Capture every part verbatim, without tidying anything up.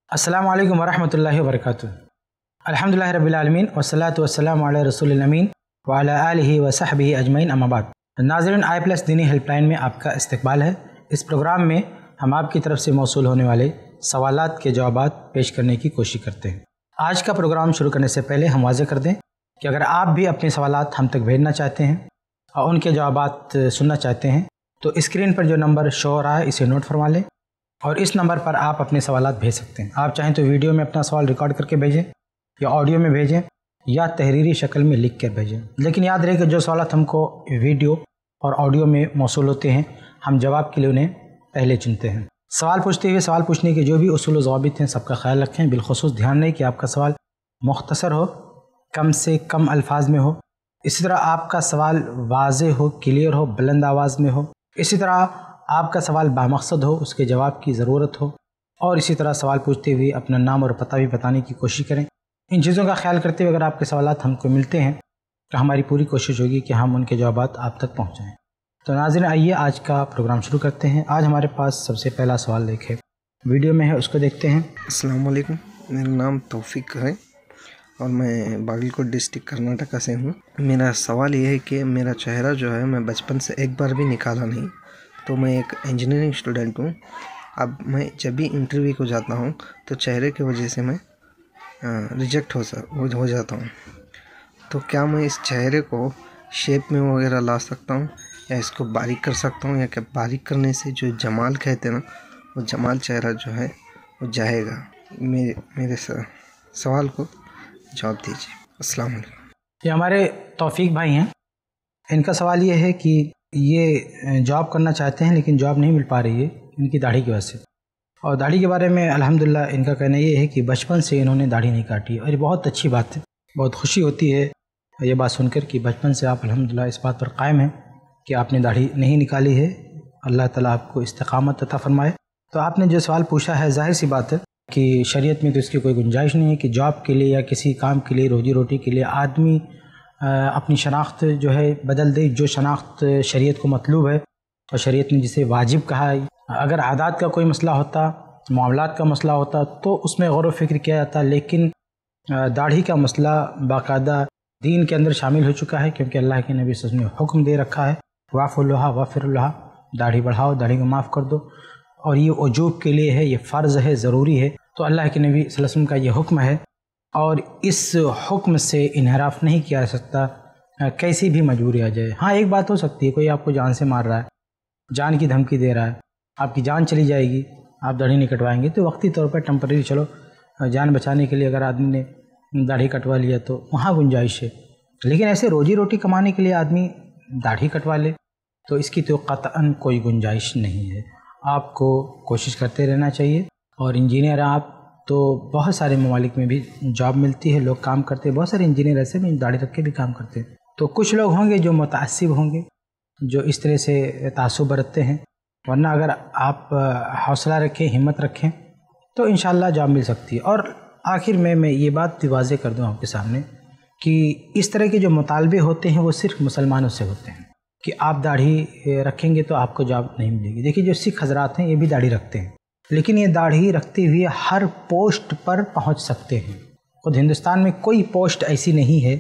अस्सलामु अलैकुम वरहमतुल्लाहि वबरकातुहू। अल्हम्दुलिल्लाहि रब्बिल आलमीन वस्सलातु वस्सलामु अला रसूलिल अमीन व अला आलिहि व सहबिहि अजमईन अम्मा बाद। नाज़रीन, आई प्लस दीनी हेल्पलाइन में आपका इस्तकबाल है। इस प्रोग्राम में हम आपकी तरफ से मौसूल होने वाले सवालात के जवाबात पेश करने की कोशिश करते हैं। आज का प्रोग्राम शुरू करने से पहले हम वाज़ेह कर दें कि अगर आप भी अपने सवालात हम तक भेजना चाहते हैं और उनके जवाबात सुनना चाहते हैं तो स्क्रीन पर जो नंबर शो हो रहा है इसे नोट फरमा लें और इस नंबर पर आप अपने सवालात भेज सकते हैं। आप चाहें तो वीडियो में अपना सवाल रिकॉर्ड करके भेजें या ऑडियो में भेजें या तहरीरी शक्ल में लिख कर भेजें। लेकिन याद रहे कि जो सवालात हमको वीडियो और ऑडियो में मौसूल होते हैं हम जवाब के लिए उन्हें पहले चुनते हैं। सवाल पूछते हुए सवाल पूछने के जो भी उसूल व ज़वाबित हैं सबका ख्याल रखें। बिलखुसूस ध्यान रहे कि आपका सवाल मुख्तसर हो, कम से कम अल्फाज में हो। इसी तरह आपका सवाल वाज़ेह हो, क्लियर हो, बुलंद आवाज़ में हो। इसी तरह आपका सवाल बामकसद हो, उसके जवाब की ज़रूरत हो। और इसी तरह सवाल पूछते हुए अपना नाम और पता भी बताने की कोशिश करें। इन चीज़ों का ख्याल करते हुए अगर आपके सवालात हमको मिलते हैं तो हमारी पूरी कोशिश होगी कि हम उनके जवाबात आप तक पहुँचाएँ। तो नाज़रीन, आइए आज का प्रोग्राम शुरू करते हैं। आज हमारे पास सबसे पहला सवाल देखें, वीडियो में है, उसको देखते हैं। अस्सलाम वालेकुम, मेरा नाम तौफीक है और मैं बागलकोट डिस्ट्रिक्ट कर्नाटका से हूँ। मेरा सवाल ये है कि मेरा चेहरा जो है मैं बचपन से एक बार भी निकाला नहीं। तो मैं एक इंजीनियरिंग स्टूडेंट हूँ। अब मैं जब भी इंटरव्यू को जाता हूँ तो चेहरे की वजह से मैं रिजेक्ट हो सा हो जाता हूँ। तो क्या मैं इस चेहरे को शेप में वगैरह ला सकता हूँ या इसको बारीक कर सकता हूँ, या क्या बारीक करने से जो जमाल कहते हैं ना वो जमाल चेहरा जो है वो जाएगा? मेरे मेरे सवाल को जवाब दीजिए। अस्सलाम वालेकुम। ये हमारे तौफीक भाई हैं। इनका सवाल ये है कि ये जॉब करना चाहते हैं लेकिन जॉब नहीं मिल पा रही है इनकी दाढ़ी की वजह से। और दाढ़ी के बारे में अल्हम्दुलिल्लाह इनका कहना ये है कि बचपन से इन्होंने दाढ़ी नहीं काटी और ये बहुत अच्छी बात है। बहुत खुशी होती है ये बात सुनकर कि बचपन से आप अल्हम्दुलिल्लाह इस बात पर कायम हैं कि आपने दाढ़ी नहीं निकाली है। अल्लाह ताला आपको इस्तिकामत अता फरमाए। तो आपने जो सवाल पूछा है जाहिर सी बात है कि शरीयत में तो इसकी कोई गुंजाइश नहीं है कि जॉब के लिए या किसी काम के लिए, रोजी रोटी के लिए आदमी अपनी शनाख्त जो है बदल दे। जो शनाख्त शरीयत को मतलूब है और शरीयत ने जिसे वाजिब कहा है, अगर आदात का कोई मसला होता, मामलात का मसला होता तो उसमें गौर व फिक्र किया जाता। लेकिन दाढ़ी का मसला बाकायदा दीन के अंदर शामिल हो चुका है क्योंकि अल्लाह के नबी सल्लल्लाहु अलैहि वसल्लम ने हुक्म दे रखा है, वाफ़ुल्लहा वाफ़िरुल्लहा, दाढ़ी बढ़ाओ, दाढ़ी को माफ़ कर दो। और ये वजूब के लिए है, ये फ़र्ज़ है, ज़रूरी है। तो अल्लाह के नबी सल्लल्लाहु अलैहि वसल्लम का ये हुक्म है और इस हुक्म से इन्हराफ नहीं किया जा सकता, कैसी भी मजबूरी आ जाए। हाँ, एक बात हो सकती है, कोई आपको जान से मार रहा है, जान की धमकी दे रहा है, आपकी जान चली जाएगी, आप दाढ़ी नहीं कटवाएंगे तो वक्ती तौर पर टेम्परेरी, चलो जान बचाने के लिए अगर आदमी ने दाढ़ी कटवा लिया तो वहाँ गुंजाइश है। लेकिन ऐसे रोजी रोटी कमाने के लिए आदमी दाढ़ी कटवा ले तो इसकी तो कतअन कोई गुंजाइश नहीं है। आपको कोशिश करते रहना चाहिए। और इंजीनियर आप तो बहुत सारे ममालिक में भी जॉब मिलती है, लोग काम करते हैं। बहुत सारे इंजीनियर ऐसे भी दाढ़ी रख के भी काम करते हैं। तो कुछ लोग होंगे जो मुतासिब होंगे, जो इस तरह से तासुब बरतते हैं, वरना अगर आप हौसला रखें, हिम्मत रखें तो इंशाअल्लाह जॉब मिल सकती है। और आखिर में मैं ये बात वाज़ेह कर दूँ आपके सामने कि इस तरह के जो मुतालबे होते हैं वो सिर्फ मुसलमानों से होते हैं कि आप दाढ़ी रखेंगे तो आपको जॉब नहीं मिलेगी। देखिए, जो सिख हजरात हैं ये भी दाढ़ी रखते हैं लेकिन ये दाढ़ी रखते हुए हर पोस्ट पर पहुंच सकते हैं। खुद हिंदुस्तान में कोई पोस्ट ऐसी नहीं है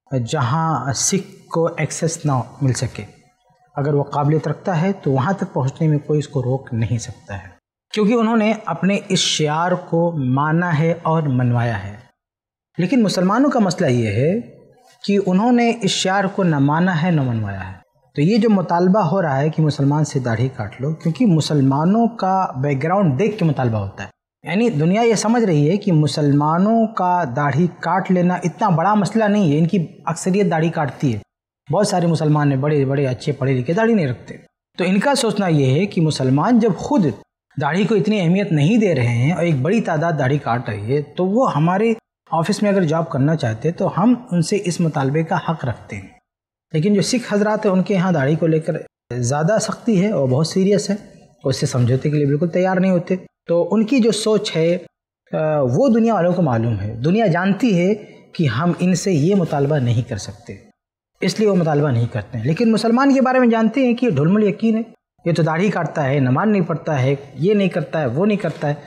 जहां सिख को एक्सेस ना मिल सके। अगर वो काबिलियत रखता है तो वहां तक पहुंचने में कोई इसको रोक नहीं सकता है क्योंकि उन्होंने अपने इस शियार को माना है और मनवाया है। लेकिन मुसलमानों का मसला ये है कि उन्होंने इस शियार को न माना है न मनवाया है। तो ये जो मुतालबा हो रहा है कि मुसलमान से दाढ़ी काट लो, क्योंकि मुसलमानों का बैकग्राउंड देख के मुतालबा होता है। यानी दुनिया ये समझ रही है कि मुसलमानों का दाढ़ी काट लेना इतना बड़ा मसला नहीं है। इनकी अक्सरियत दाढ़ी काटती है, बहुत सारे मुसलमान हैं बड़े बड़े अच्छे पढ़े लिखे दाढ़ी नहीं रखते। तो इनका सोचना ये है कि मुसलमान जब खुद दाढ़ी को इतनी अहमियत नहीं दे रहे हैं और एक बड़ी तादाद दाढ़ी काट रही है तो वो हमारे ऑफिस में अगर जॉब करना चाहते तो हम उनसे इस मुतालबे का हक़ रखते हैं। लेकिन जो सिख हजरात है उनके यहाँ दाढ़ी को लेकर ज़्यादा सख्ती है और बहुत सीरियस है, उससे समझौते के लिए बिल्कुल तैयार नहीं होते। तो उनकी जो सोच है वो दुनिया वालों को मालूम है। दुनिया जानती है कि हम इनसे ये मुतालबा नहीं कर सकते, इसलिए वो मुतालबा नहीं करते हैं। लेकिन मुसलमान के बारे में जानते हैं कि ये ढुलमुल यकीन है, ये तो दाढ़ी काटता है, नमाज नहीं पढ़ता है, ये नहीं करता है, वो नहीं करता है।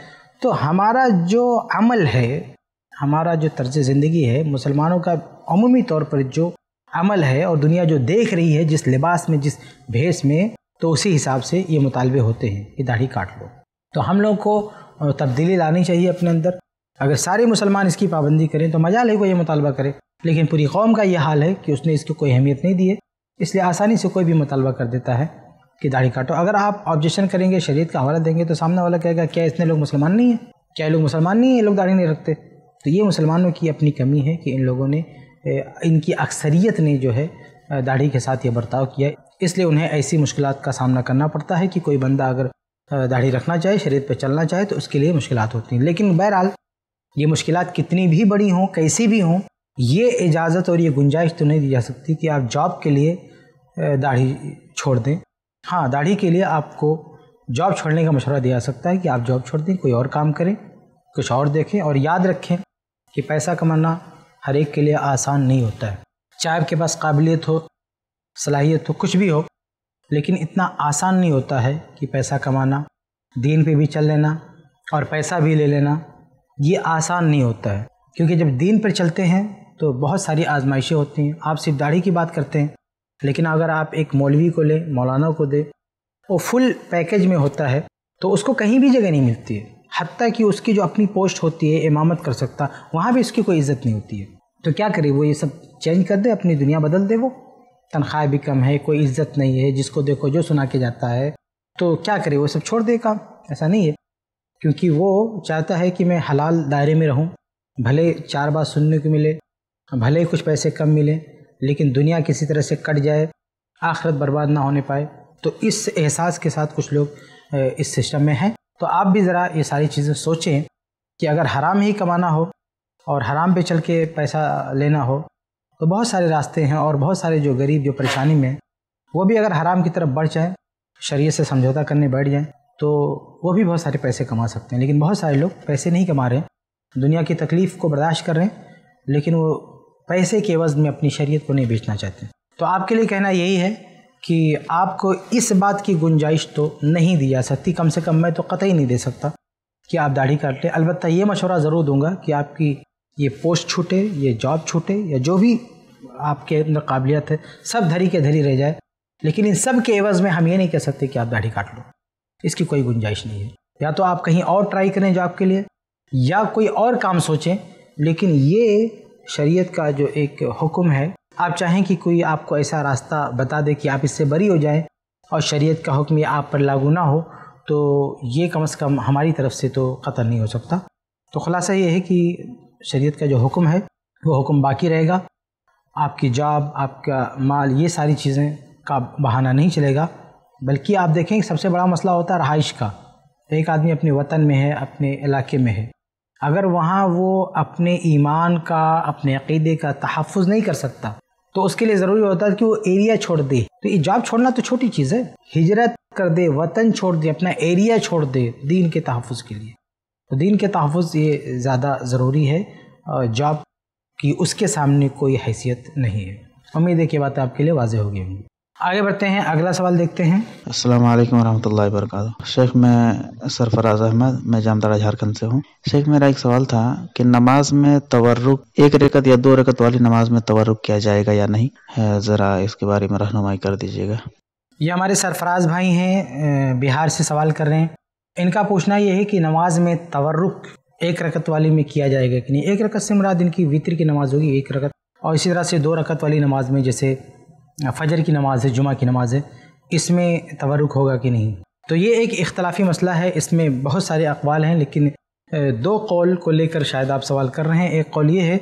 تو ہمارا جو عمل ہے، ہمارا جو طرز زندگی ہے، مسلمانوں کا عمومی طور پر جو عمل ہے اور دنیا جو دیکھ رہی ہے جس لباس میں، جس بھیس میں، تو اسی حساب سے یہ مطالبے ہوتے ہیں کہ داڑھی کاٹ لو۔ تو ہم لوگ کو تبدیلی لانی چاہیے اپنے اندر۔ اگر سارے مسلمان اس کی پابندی کریں تو مجال ہے کوئی یہ مطالبہ کرے، لیکن پوری قوم کا یہ حال ہے کہ اس نے اس کی کوئی اہمیت نہیں دی ہے، اس لیے آسانی سے کوئی بھی مطالبہ کر دیتا ہے کہ داڑھی کاٹو۔ اگر آپ آبجیکشن کریں گے، شریعت کا حوالہ دیں گے، تو سامنے والا کہے گا کیا اتنے لوگ مسلمان نہیں ہیں؟ کیا لوگ مسلمان نہیں ہیں؟ یہ لوگ داڑھی نہیں رکھتے؟ تو یہ مسلمانوں کی اپنی کمی ہے کہ ان لوگوں نے، ان کی اکثریت نے جو ہے داڑھی کے ساتھ یہ برتاؤ کیا، اس لیے انہیں ایسی مشکلات کا سامنا کرنا پڑتا ہے کہ کوئی بندہ اگر داڑھی رکھنا چاہے، شریعت پہ چلنا چاہے، تو اس کے لیے مشکلات ہوتی ہیں۔ لیکن بہرحال یہ مشکلات کتنی بھی بڑی ہوں، کیسی بھی ہوں، یہ اجازت اور یہ گنجائش تو نہیں دی جا سکتی کہ آپ جاب کے لیے داڑھی چھوڑ دیں۔ ہاں، داڑھی کے لیے آپ کو جاب چھوڑنے کا مشورہ دیا جا سکتا ہے کہ آپ جاب چھوڑ دیں، کوئی اور کام کریں، کچھ اور دیکھیں، اور یاد رکھیں کہ پیسہ کمانا ہر ایک کے لیے آسان نہیں ہوتا ہے۔ چاہے آپ کے پاس قابلیت ہو، صلاحیت ہو، کچھ بھی ہو، لیکن اتنا آسان نہیں ہوتا ہے کہ پیسہ کمانا، دین پہ بھی چل لینا اور پیسہ بھی لے لینا، یہ آسان نہیں ہوتا ہے۔ کیونکہ جب دین پر چلتے ہیں تو بہت ساری آزمائشیں ہوتی ہیں۔ آپ صرف داڑھی کی بات کرتے ہیں، لیکن اگر آپ ایک مولوی کو لیں، مولانا کو دیں، وہ فل پیکج میں ہوتا ہے، تو اس کو کہیں بھی جگہ نہیں ملتی ہے، حتیٰ کہ اس کی جو اپنی پوسٹ ہوتی ہے، امامت کر سکتا، وہاں بھی اس کی کوئی عزت نہیں ہوتی ہے۔ تو کیا کرے وہ؟ یہ سب چینج کر دے، اپنی دنیا بدل دے، وہ تنخواہ بھی کم ہے، کوئی عزت نہیں ہے، جس کو دیکھو جو سنا کے جاتا ہے، تو کیا کرے وہ؟ سب چھوڑ دے کام؟ ایسا نہیں ہے، کیونکہ وہ چاہتا ہے کہ میں حلال دائرے میں رہوں، بھلے چار بات سننے کو ملے، بھلے کچھ پیسے کم ملیں، لیکن دنیا کسی طرح سے کٹ جائے، آخرت برباد نہ ہونے پائے۔ تو اس احساس کے ساتھ کچھ لوگ اس سسٹم میں ہیں۔ تو آپ بھی ذرا یہ ساری چیزیں سوچیں کہ اگر حرام ہی کمانا ہو اور حرام پہ چل کے پیسہ لینا ہو تو بہت سارے راستے ہیں، اور بہت سارے جو غریب جو پریشانی میں ہیں وہ بھی اگر حرام کی طرف بڑھ جائیں، شریعت سے سمجھوتا کرنے بیٹھ جائیں، تو وہ بھی بہت سارے پیسے کما سکتے ہیں۔ لیکن بہت سارے لوگ پیسے نہیں کما رہے ہیں، دنیا کی تکلیف کو برداشت کر رہے ہیں، لیکن وہ پیسے کے عوض میں اپنی شریعت کو نہیں بیچنا چاہتے۔ تو آپ کے لیے کہنا یہی ہے کہ آپ کو اس بات کی گنجائش تو نہیں دی جا سکتی، کم سے کم میں تو قطعی نہیں دے سکتا کہ آپ داڑھی کاٹ لیں۔ البتہ یہ مشورہ ضرور دوں گا کہ آپ کی یہ پوسٹ چھوٹے، یہ جاب چھوٹے، یا جو بھی آپ کے اندر قابلیت ہے سب دھری کے دھری رہ جائے، لیکن ان سب کے عوض میں ہم یہ نہیں کہہ سکتے کہ آپ داڑھی کاٹ لو، اس کی کوئی گنجائش نہیں ہے۔ یا تو آپ کہیں اور ٹرائی کریں جاب کے لیے، یا کوئی اور کام سوچیں، لیکن یہ شریعت کا جو ایک حکم ہے، آپ چاہیں کہ کوئی آپ کو ایسا راستہ بتا دے کہ آپ اس سے بری ہو جائیں اور شریعت کا حکم یہ آپ پر لاگو نہ ہو، تو یہ کم از کم ہماری طرف سے تو قطع نہیں ہو سکتا۔ تو خلاصہ یہ ہے کہ شریعت کا جو حکم ہے وہ حکم باقی رہے گا، آپ کی جاب، آپ کا مال، یہ ساری چیزیں کا بہانہ نہیں چلے گا، بلکہ آپ دیکھیں کہ سب سے بڑا مسئلہ ہوتا ہے رہائش کا۔ ایک آدمی اپنے وطن میں ہے، اپنے علاقے میں ہے، اگر وہاں وہ اپنے ایمان کا، اپنے عقیدے کا تحفظ نہیں کر سکتا تو اس کے لیے ضروری ہوتا ہے کہ وہ ایریا چھوڑ دے۔ تو یہ جاب چھوڑنا تو چھوٹی چیز ہے، ہجرت کر دے، وطن چھوڑ دے، اپنا ایریا چھوڑ دے دین کے تحفظ کے لیے۔ تو دین کے تحفظ یہ زیادہ ضروری ہے، اور جاب کی اس کے سامنے کوئی حیثیت نہیں ہے۔ امید ہے کہ بات آپ کے لیے واضح ہو گئی ہوگی۔ آگے بڑھتے ہیں، اگلا سوال دیکھتے ہیں۔ السلام علیکم ورحمۃ اللہ وبرکاتہ۔ شیخ، میں سرفراز احمد، میں جامتڑا جھارکھنڈ سے ہوں۔ شیخ، میرا ایک سوال تھا کہ نماز میں تورک، ایک رکعت یا دو رکعت والی نماز میں تورک کیا جائے گا یا نہیں؟ ذرا اس کے بارے میں رہنمائی کر دیجیے گا۔ یہ ہمارے سرفراز بھائی ہیں، بہار سے سوال کر رہے ہیں۔ ان کا پوچھنا یہ ہے کہ نماز میں تورک ایک رکعت والی میں کیا جائے گا کہ نہیں۔ ایک رکعت سے مراد ان کی وطر کی نماز ہوگی، ایک رکعت، اور اسی طرح سے دو رکعت والی نماز میں جیسے فجر کی نماز ہے، جمعہ کی نماز ہے، اس میں تورک ہوگا کہ نہیں۔ تو یہ ایک اختلافی مسئلہ ہے، اس میں بہت سارے اقوال ہیں، لیکن دو قول کو لے کر شاید آپ سوال کر رہے ہیں۔ ایک قول یہ ہے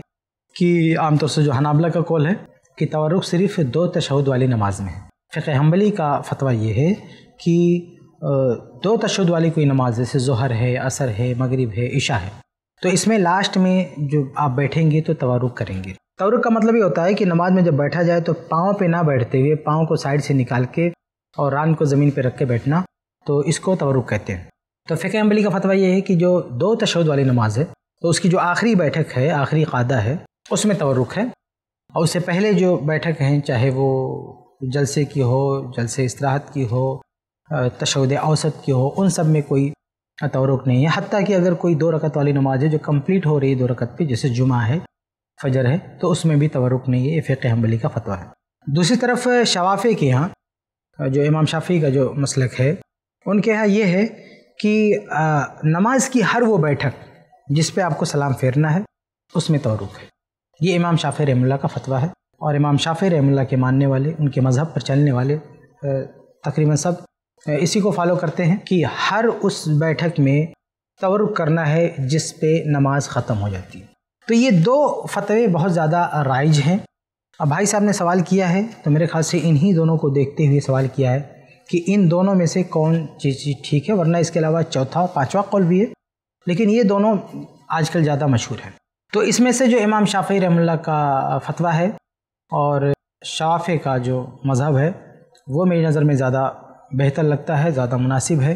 کہ عام طور سے جو حنابلہ کا قول ہے کہ تورک صرف دو تشہد والی نماز میں ہے۔ فقہ حنبلی کا فتویٰ یہ ہے کہ دو تشہد والی کوئی نماز جیسے ظہر ہے، عصر ہے، مغرب ہے، عشاء ہے، تو اس میں لاسٹ میں جو آپ بیٹھیں گے تو تورک کریں گے۔ تورک کا مطلب یہ ہوتا ہے کہ نماز میں جب بیٹھا جائے تو پاؤں پہ نہ بیٹھتے ہوئے پاؤں کو سائڈ سے نکال کے اور ران کو زمین پہ رکھ کے بیٹھنا، تو اس کو تورک کہتے ہیں۔ تو فقہ حنبلی کا فتویٰ یہ ہے کہ جو دو تشہد والی نماز ہے تو اس کی جو آخری بیٹھک ہے، آخری قعدہ ہے، اس میں تورک ہے، اور اس سے پہلے جو بیٹھک ہیں، چاہے وہ جلسے کی ہو، جلسے استراحت کی ہو، تشہد اوسط کی ہو، ان سب میں کوئی तवरुक नहीं है। हत्ता कि अगर कोई दो रकत वाली नमाज है जो कंप्लीट हो रही है दो रकत पे, जैसे जुमा है, फजर है, तो उसमें भी तवरुक नहीं है। ये फ़िक़्ह हम्बली का फतवा है। दूसरी तरफ शवाफ़ी के यहाँ, जो इमाम शाफ़ी का जो मसलक है, उनके यहाँ ये है कि नमाज की हर वो बैठक जिस पे आपको सलाम फेरना है उसमें तवरुक है। ये इमाम शाफ़ी रहमतुल्लाह का फतवा है। और इमाम शाफ़ी रहमतुल्लाह के मानने वाले, उनके मज़हब पर चलने वाले तकरीबन सब इसी को फॉलो करते हैं कि हर उस बैठक में तवरुक करना है जिस पे नमाज ख़त्म हो जाती है। तो ये दो फतवे बहुत ज़्यादा राइज हैं। अब भाई साहब ने सवाल किया है तो मेरे ख्याल से इन्हीं दोनों को देखते हुए सवाल किया है कि इन दोनों में से कौन चीज़ ठीक है, वरना इसके अलावा चौथा पाँचवा कौल भी है, लेकिन ये दोनों आजकल ज़्यादा मशहूर हैं। तो इसमें से जो इमाम शाफ़ी रहमतुल्लाह का फतवा है और शाफ़ी का जो मज़हब है वो मेरी नज़र में ज़्यादा बेहतर लगता है, ज़्यादा मुनासिब है,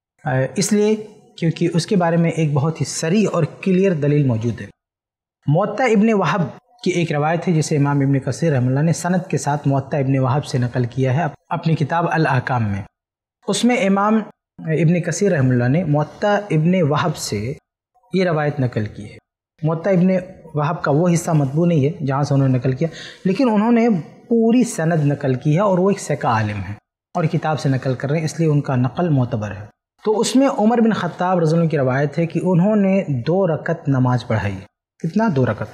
इसलिए क्योंकि उसके बारे में एक बहुत ही सरी और क्लियर दलील मौजूद है। मुअत्ता इब्ने वहब की एक रवायत है जिसे इमाम इब्ने कसीर रहमतुल्लाह ने सनद के साथ मुअत्ता इब्ने वहब से नकल किया है अपनी किताब अल अहकाम में। उसमें इमाम इब्ने कसीर रहमतुल्लाह ने मुअत्ता इब्ने वहब से ये रवायत नकल की है। मुअत्ता इब्ने वहब का वो हिस्सा मतबू नहीं है जहाँ से उन्होंने नकल किया, लेकिन उन्होंने पूरी सनद नकल की है और वो एक सिका आलिम है और किताब से नकल कर रहे हैं, इसलिए उनका नकल मोतबर है। तो उसमें उमर बिन ख़त्ताब रज़ियल्लाहु अन्हु की रवायत है कि उन्होंने दो रकत नमाज पढ़ाई। कितना? दो रकत।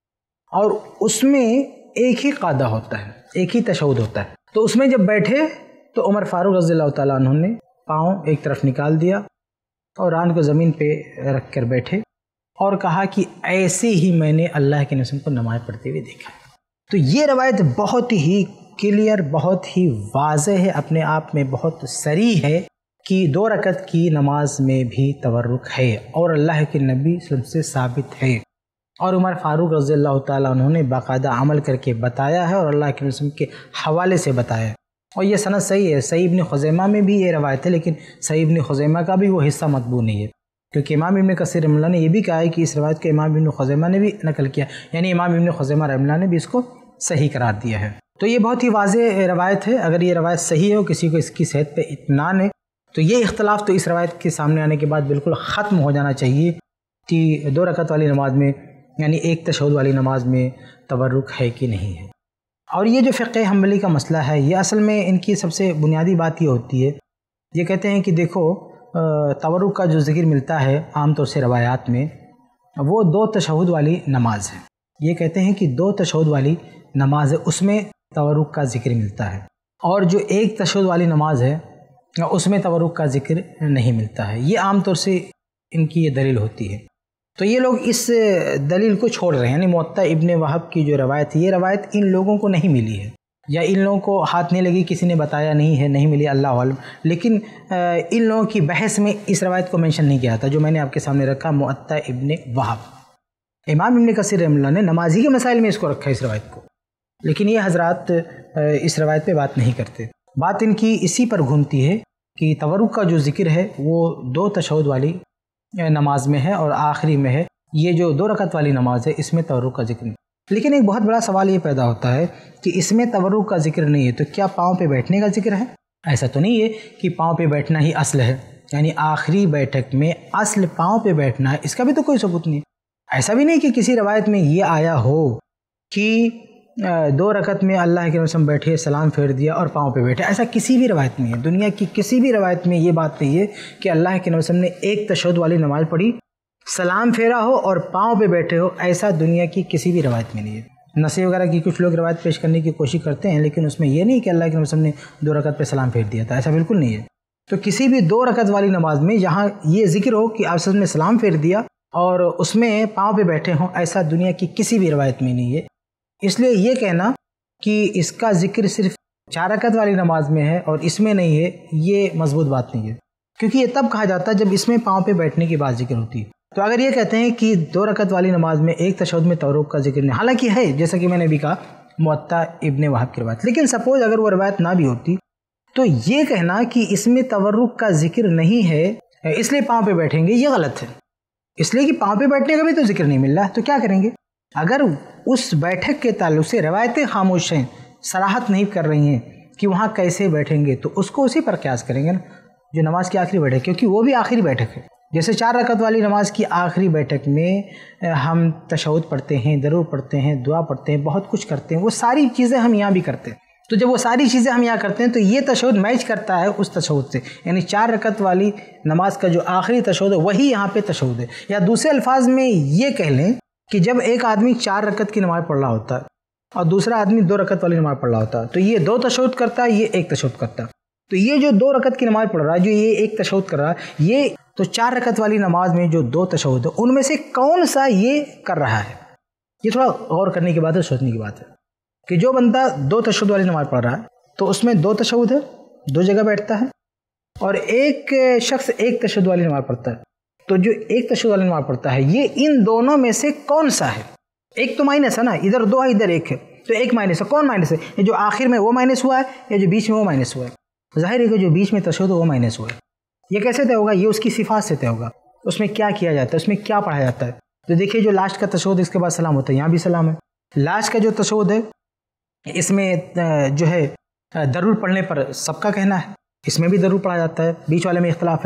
और उसमें एक ही कादा होता है, एक ही तशहुद होता है। तो उसमें जब बैठे तो उमर फारूक रज़ियल्लाहु ताला अन्हु ने पाँव एक तरफ निकाल दिया और रान को ज़मीन पे रख कर बैठे और कहा कि ऐसे ही मैंने अल्लाह के नबी को नमाज पढ़ते हुए देखा। तो ये रवायत बहुत ही क्लियर, बहुत ही वाज़ेह है, अपने आप में बहुत सरी है कि दो रकत की नमाज में भी तवरुक है और अल्लाह के नबी से साबित है। और उमर फारूक रज़ियल्लाहु ताला अन्हु ने बाकायदा अमल करके बताया है और अल्लाह के नबी के हवाले से बताया। और ये सनद सही है। सही इब्ने खुज़ैमा में भी ये रवायत है, लेकिन सही इब्ने खुज़ैमा का भी वो हिस्सा मतबू नहीं है, क्योंकि इमाम इब्ने कसीर रहमतुल्लाह ने ये भी कहा है कि इस रवायत को इमाम इब्ने खुज़ैमा ने भी नकल किया, यानी इमाम इब्ने खुज़ैमा रहमतुल्लाह ने भी इसको सही करार दिया है। तो ये बहुत ही वाज़ेह रवायत है। अगर ये रवायत सही है और किसी को इसकी सेहत पे इत्मीनान है तो ये इख्तलाफ तो इस रवायत के सामने आने के बाद बिल्कुल ख़त्म हो जाना चाहिए कि दो रकत वाली नमाज में, यानी एक तशहुद वाली नमाज में तवरुक है कि नहीं है। और ये जो फ़िक़्ह हम्बली का मसला है, ये असल में इनकी सबसे बुनियादी बात ये होती है, ये कहते हैं कि देखो तवरुक का जो ज़िक्र मिलता है आम तौर से रवायात में, वो दो तशहुद वाली नमाज है। ये कहते हैं कि दो तशहुद वाली नमाज है उसमें तवरुक का ज़िक्र मिलता है, और जो एक तशहुद वाली नमाज है उसमें तवरुक का ज़िक्र नहीं मिलता है। ये आम तौर से इनकी ये दलील होती है। तो ये लोग इस दलील को छोड़ रहे हैं, यानी मुअत्ता इब्ने वहब की जो रवायत है, ये रवायत इन लोगों को नहीं मिली है या इन लोगों को हाथ नहीं लगी, किसी ने बताया नहीं है, नहीं मिली, अल्लाह आलम। लेकिन इन लोगों की बहस में इस रवायत को मेंशन नहीं किया था जो मैंने आपके सामने रखा, मुअत्ता इब्ने वहब। इमाम इब्ने कसीर रहमतुल्लाह ने नमाजी के मसाइल में इसको रखा इस रवायत को, लेकिन ये हजरात इस रवायत पे बात नहीं करते। बात इनकी इसी पर घूमती है कि तवरुक का जो ज़िक्र है वो दो तशहुद वाली नमाज में है और आखिरी में है। ये जो दो रकत वाली नमाज है इसमें तवरुक का ज़िक्र नहीं। लेकिन एक बहुत बड़ा सवाल ये पैदा होता है कि इसमें तवरुक का ज़िक्र नहीं है तो क्या पाँव पे बैठने का ज़िक्र है? ऐसा तो नहीं है कि पाँव पे बैठना ही असल है, यानी आखिरी बैठक में असल पाँव पे बैठना है, इसका भी तो कोई सबूत नहीं है। ऐसा भी नहीं कि किसी रवायत में ये आया हो कि दो रकत में अल्लाह के रसूल बैठे, सलाम फेर दिया और पाँव पे बैठे, ऐसा किसी भी रवायत नहीं है। दुनिया की किसी भी रवायत में ये बात नहीं है कि अल्लाह के रसूल ने एक तशहुद वाली नमाज पढ़ी, सलाम फेरा हो और पाँव पे बैठे हो, ऐसा दुनिया की किसी भी रवायत में नहीं है। नसी वगैरह की कुछ लोग रवायत पेश करने की कोशिश करते हैं, लेकिन उसमें यह नहीं कि अल्लाह के रसूल ने दो रकत पे सलाम फेर दिया था, ऐसा बिल्कुल नहीं है। तो किसी भी दो रकत वाली नमाज में जहाँ ये जिक्र हो कि आप ने सलाम फेर दिया और उसमें पाँव पे बैठे हों, ऐसा दुनिया की किसी भी रवायत में नहीं है। इसलिए ये कहना कि इसका जिक्र सिर्फ चार रकत वाली नमाज में है और इसमें नहीं है, ये मजबूत बात नहीं है, क्योंकि ये तब कहा जाता है जब इसमें पाँव पे बैठने की बात जिक्र होती है। तो अगर ये कहते हैं कि दो रकत वाली नमाज में एक तशहुद में तवरुक का जिक्र नहीं, हालांकि है, जैसा कि मैंने भी कहा, मुअत्ता इब्ने वहब की रवायत, लेकिन सपोज अगर वो रवायत ना भी होती तो ये कहना कि इसमें तवरुक का जिक्र नहीं है इसलिए पाँव पे बैठेंगे, ये गलत है। इसलिए कि पाँव पे बैठने का भी तो जिक्र नहीं मिल रहा है, तो क्या करेंगे? अगर उस बैठक के ताल्लुक से रवायतें खामोश हैं, सराहत नहीं कर रही हैं कि वहाँ कैसे बैठेंगे, तो उसको उसी पर क्यास करेंगे ना, जो नमाज की आखिरी बैठक, क्योंकि वो भी आखिरी बैठक है। جیسے چار رکعت والی نماز کی آخری بیٹھک میں ہم تشہد پڑھتے ہیں، درود پڑھتے ہیں، دعا پڑھتے ہیں، بہت کچھ کرتے ہیں، وہ ساری چیزیں ہم یہاں بھی کرتے ہیں. تو جب وہ ساری چیزیں ہم یہاں کرتے ہیں تو یہ تشہد میچ کرتا ہے اس تشہد سے، یعنی چار رکعت والی نماز کا جو آخری تشہد ہے وہی یہاں پہ تشہد ہے. یا دوسرے الفاظ میں یہ کہہ لیں کہ جب ایک آدمی چار رکعت کی نماز پڑھ رہا ہوتا ہے اور دوسرا آدمی دو رکعت والی نماز پڑھ رہا ہوتا ہے تو یہ دو تشہد کرتا ہے، یہ ایک تشہد کرتا ہے. تو یہ جو دو رکعت کی نماز پڑھ رہا ہے، جو یہ ایک تشہد کر رہا ہے، یہ تو چار رکعت والی نماز میں جو دو تشہد ہے ان میں سے کون سا یہ کر رہا ہے؟ یہ تھوڑا غور کرنے کی بات ہے، سوچنے کی بات ہے کہ جو بندہ دو تشہد والی نماز پڑھ رہا ہے تو اس میں دو تشہد ہے، دو جگہ بیٹھتا ہے، اور ایک شخص ایک تشہد والی نماز پڑھتا ہے. تو جو ایک تشہد والی نماز پڑھتا ہے یہ ان دونوں میں سے کون سا ہے؟ ایک تو مائنس ہے نا، ادھر دو ہے ادھر ایک ہے، تو ایک مائنس ہے. کون مائنس ہے؟ یہ جو آخر میں وہ مائنس ہوا ہے یا جو بیچ میں وہ مائنس ہوا ہے؟ ظاہر ہے کہ جو بیچ میں تشہد ہے وہ مائنس ہوا ہے. یہ کیسے طے ہوگا؟ یہ اس کی صفات سے طے ہوگا. اس میں کیا کیا جاتا ہے، اس میں کیا پڑھا جاتا ہے. تو دیکھیے جو لاسٹ کا تشہد اس کے بعد سلام ہوتا ہے، یہاں بھی سلام ہے. لاسٹ کا جو تشہد ہے اس میں جو ہے درود پڑھنے پر سب کا کہنا ہے، اس میں بھی درود پڑھا جاتا ہے، بیچ والے میں اختلاف ہے.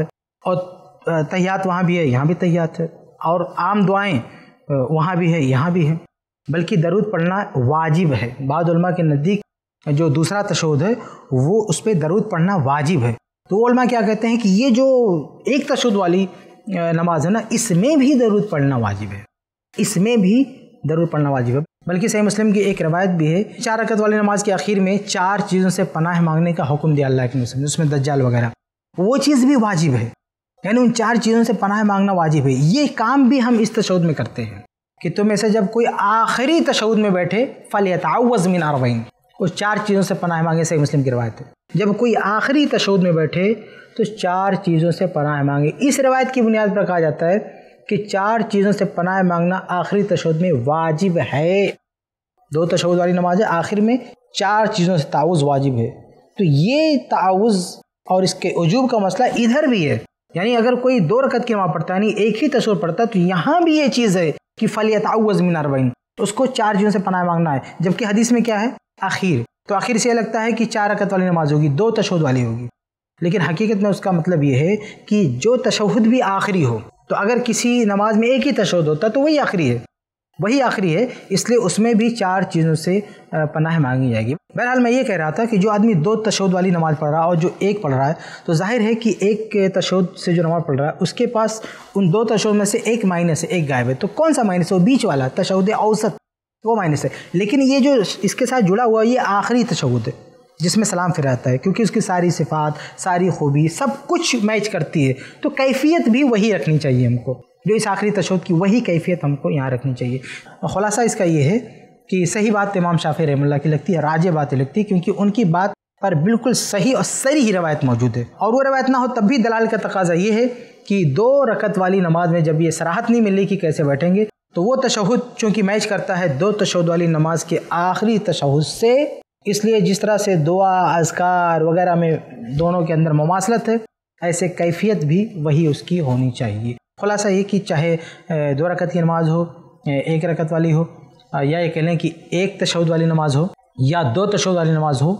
اور تحیات وہاں بھی ہے، یہاں بھی تحیات ہے، اور عام دعائیں وہاں بھی ہے، یہاں بھی ہے. بلکہ درود پڑھنا واجب ہے. بعض علماء کے نزدیک جو دوسرا تشہد ہے وہ اس پہ درود پڑھنا واجب ہے. تو علماء کیا کہتے ہیں کہ یہ جو ایک تشہد والی نماز ہے نا اس میں بھی درود پڑھنا واجب ہے، اس میں بھی درود پڑھنا واجب ہے. بلکہ صحیح مسلم کی ایک روایت بھی ہے، چار رکعت والی نماز کے آخر میں چار چیزوں سے پناہ مانگنے کا حکم دیا اللہ کے مسلم، اس میں دجال وغیرہ، وہ چیز بھی واجب ہے. یعنی ان چار چیزوں سے پناہ مانگنا واجب ہے. یہ کام بھی ہم اس تشہد میں کرتے ہیں کہ تم میں سے جب کوئی آخری تشہد میں بیٹھے فَلْيَتَعَوَّذْ مِنْ أَرْبَعٍ، اس چار چیزوں سے پناہ مانگے. صحیح مسلم کی روایت ہے جب کوئی آخری تشہد میں بیٹھے تو چار چیزوں سے پناہ مانگے. اس روایت کی بنیاد پر کہا جاتا ہے کہ چار چیزوں سے پناہ مانگنا آخری تشہد میں واجب ہے. دو تشہد والی نماز ہے، آخر میں چار چیزوں سے تعوذ واجب ہے. تو یہ تعوذ اور اس کے وجوب کا مسئلہ ادھر بھی ہے. یعنی اگر کوئی دو رکعت کی نماز پڑھتا ہے یعنی ایک ہی تشہد پڑھتا ہے تو یہاں بھی یہ چیز ہے کہ فَلْيَتَعَوَّذْ مِنْ أَرْبَعٍ، اس کو چار چیزوں سے پناہ مانگنا ہے. جبکہ حدیث میں کیا ہے؟ آخر. تو آخر سے یہ لگتا ہے کہ چار رکعت والی نماز ہوگی، دو تشہد والی ہوگی، لیکن حقیقت میں اس کا مطلب یہ ہے کہ جو تشہد بھی آخری ہو. تو اگر کسی نماز میں ایک ہی تشہد ہوتا تو وہی آخری ہے، وہی آخری ہے، اس لیے اس میں بھی چار چیزوں سے پناہ مانگی جائے گی. بہرحال میں یہ کہہ رہا تھا کہ جو آدمی دو تشہد والی نماز پڑھ رہا ہے اور جو ایک پڑھ رہا ہے تو ظاہر ہے کہ ایک تشہد سے جو نماز پڑھ رہا ہے اس کے پاس ان دو تشہد میں سے ایک مائنس ہے، ایک غائب ہے. تو کون سا مائنس ہے؟ وہ بیچ والا تشہد اوسط، وہ مائنس ہے. لیکن یہ جو اس کے ساتھ جڑا ہوا یہ آخری تشہد ہے جس میں سلام پھر آتا ہے، کیونکہ اس کی ساری صفات، ساری خوبی، سب کچھ میچ کرتی ہے. تو کیفیت بھی وہی رکھنی چاہیے ہم کو، جو اس آخری تشہد کی وہی کیفیت ہم کو یہاں رکھنی چاہیے. خلاصہ اس کا یہ ہے کہ صحیح بات امام شافعی رحمہ اللہ کی لگتی ہے، راجح بات لگتی ہے، کیونکہ ان کی بات پر بالکل صحیح اور صریح روایت موجود ہے. اور وہ روایت نہ ہو تب بھی دلال کا تقاضا یہ ہے کہ دو رکعت والی نماز میں جب یہ صراحت نہیں مل رہی کہ کیسے بیٹھیں گے تو وہ تشہد چونکہ میچ کرتا ہے دو تشہد والی نماز کے آخری تشہد سے، اس لیے جس طرح سے دعا، اذکار وغیرہ میں دونوں کے اندر مماثلت ہے، ایسے کیفیت بھی وہی اس کی ہونی چاہیے. خلاصہ یہ کہ چاہے دو رکعت کی نماز ہو، ایک رکعت والی ہو، یا یہ کہہ لیں کہ ایک تشہد والی نماز ہو یا دو تشہد والی نماز ہو،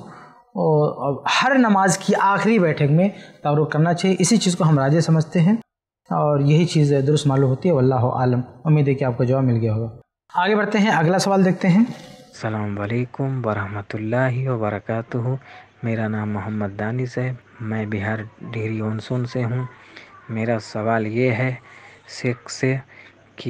اور ہر نماز کی آخری بیٹھک میں تورک کرنا چاہیے. اسی چیز کو ہم راجح سمجھتے ہیں اور یہی چیز درست معلوم ہوتی ہے. واللہ عالم. امید ہے کہ آپ کو جواب مل گیا ہوگا. آگے بڑھتے ہیں، اگلا سوال دیکھتے ہیں. السلام علیکم ورحمۃ اللہ وبرکاتہ. میرا نام محمد دانش ہے، میں بہار ڈیری اونسون سے ہوں. میرا سوال یہ ہے شیخ سے کہ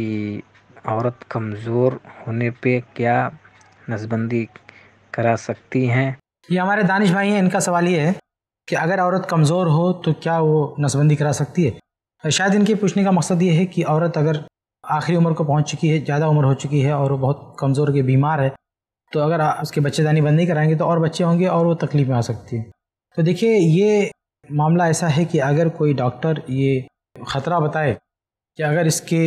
عورت کمزور ہونے پہ کیا نسبندی کرا سکتی ہیں؟ یہ ہمارے دانش بھائی ہیں، ان کا سوال یہ ہے کہ اگر عورت کمزور ہو تو کیا وہ نسبندی کرا سکتی ہے. شاید ان کے پوچھنے کا مقصد یہ ہے کہ عورت اگر آخری عمر کو پہنچ چکی ہے، زیادہ عمر ہو چکی ہے اور وہ بہت کمزور کے بیمار ہے تو اگر اس کے بچے دانی بند نہیں کرائیں گے تو اور بچے ہوں گے اور وہ تکلیف میں آ سکتی ہے. تو دیکھیے یہ معاملہ ایسا ہے کہ اگر کوئی ڈاکٹر یہ خطرہ بتائے کہ اگر اس کے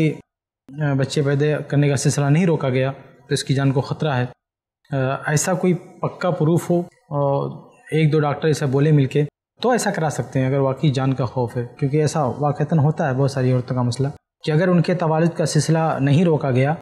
بچے پیدا کرنے کا سلسلہ نہیں روکا گیا تو اس کی جان کو خطرہ ہے، ایسا کوئی پکا پروف ہو اور ایک دو ڈاکٹر ایسا بولے مل کے تو ایسا کرا سکتے ہیں اگر واقعی جان کا خوف ہے. کیونکہ ایسا واقعتاً ہوتا ہے بہت ساری عورتوں کا مسئلہ کہ اگر ان کے توالد کا سلسلہ نہیں روکا گیا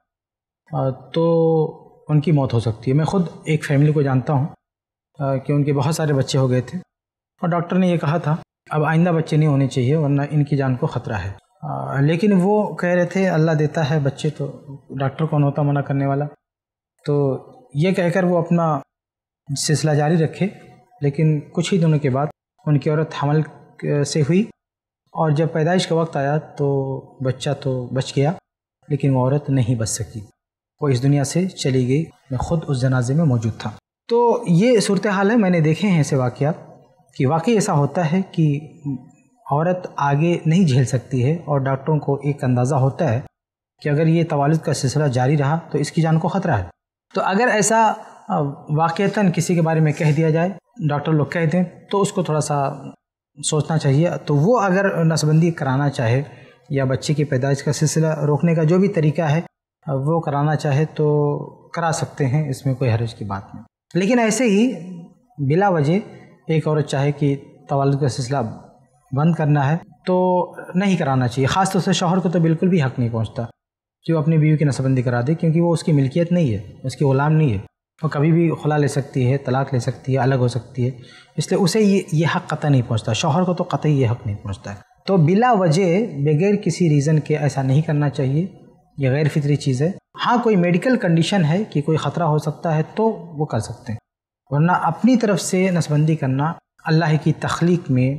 تو ان کی موت ہو سکتی ہے. میں خود ایک فیملی کو جانتا ہوں کہ ان کے بہت سارے بچے ہو گئے تھے اور ڈاکٹر نے یہ کہا تھا اب آئندہ بچے نہیں ہونے چاہیے ورنہ ان کی جان کو خطرہ ہے. آ, لیکن وہ کہہ رہے تھے اللہ دیتا ہے بچے تو ڈاکٹر کون ہوتا منع کرنے والا. تو یہ کہہ کر وہ اپنا سلسلہ جاری رکھے. لیکن کچھ ہی دنوں کے بعد ان کی عورت حمل سے ہوئی اور جب پیدائش کا وقت آیا تو بچہ تو بچ گیا لیکن وہ عورت نہیں بچ سکی, وہ اس دنیا سے چلی گئی. میں خود اس جنازے میں موجود تھا. تو یہ صورتحال ہے, میں نے دیکھے ہیں ایسے واقعات کہ واقعی ایسا ہوتا ہے کہ عورت آگے نہیں جھیل سکتی ہے اور ڈاکٹروں کو ایک اندازہ ہوتا ہے کہ اگر یہ توالد کا سلسلہ جاری رہا تو اس کی جان کو خطرہ ہے. تو اگر ایسا واقعتاً کسی کے بارے میں کہہ دیا جائے, ڈاکٹر لوگ کہہ دیں, تو اس کو تھوڑا سا سوچنا چاہیے. تو وہ اگر نسبندی کرانا چاہے یا بچے کی پیدائش کا سلسلہ روکنے کا جو بھی طریقہ ہے وہ کرانا چاہے تو کرا سکتے ہیں, اس میں کوئی حرج کی بات نہیں. لیکن ایسے ہی بلا وجہ ایک عورت چاہے کہ توالد کا سلسلہ بند کرنا ہے تو نہیں کرانا چاہیے. خاص طور سے شوہر کو تو بالکل بھی حق نہیں پہنچتا کہ وہ اپنی بیوی کی نسبندی کرا دے, کیونکہ وہ اس کی ملکیت نہیں ہے, اس کی غلام نہیں ہے. وہ کبھی بھی خلا لے سکتی ہے, طلاق لے سکتی ہے, الگ ہو سکتی ہے. اس لیے اسے یہ یہ حق قطع نہیں پہنچتا. شوہر کو تو قطعی یہ حق نہیں پہنچتا ہے. تو بلا وجہ بغیر کسی ریزن کے ایسا نہیں کرنا چاہیے, یہ غیر فطری چیز ہے. ہاں کوئی میڈیکل کنڈیشن ہے کہ کوئی خطرہ ہو سکتا ہے تو وہ کر سکتے ہیں, ورنہ اپنی طرف سے نسبندی کرنا, اللہ کی تخلیق میں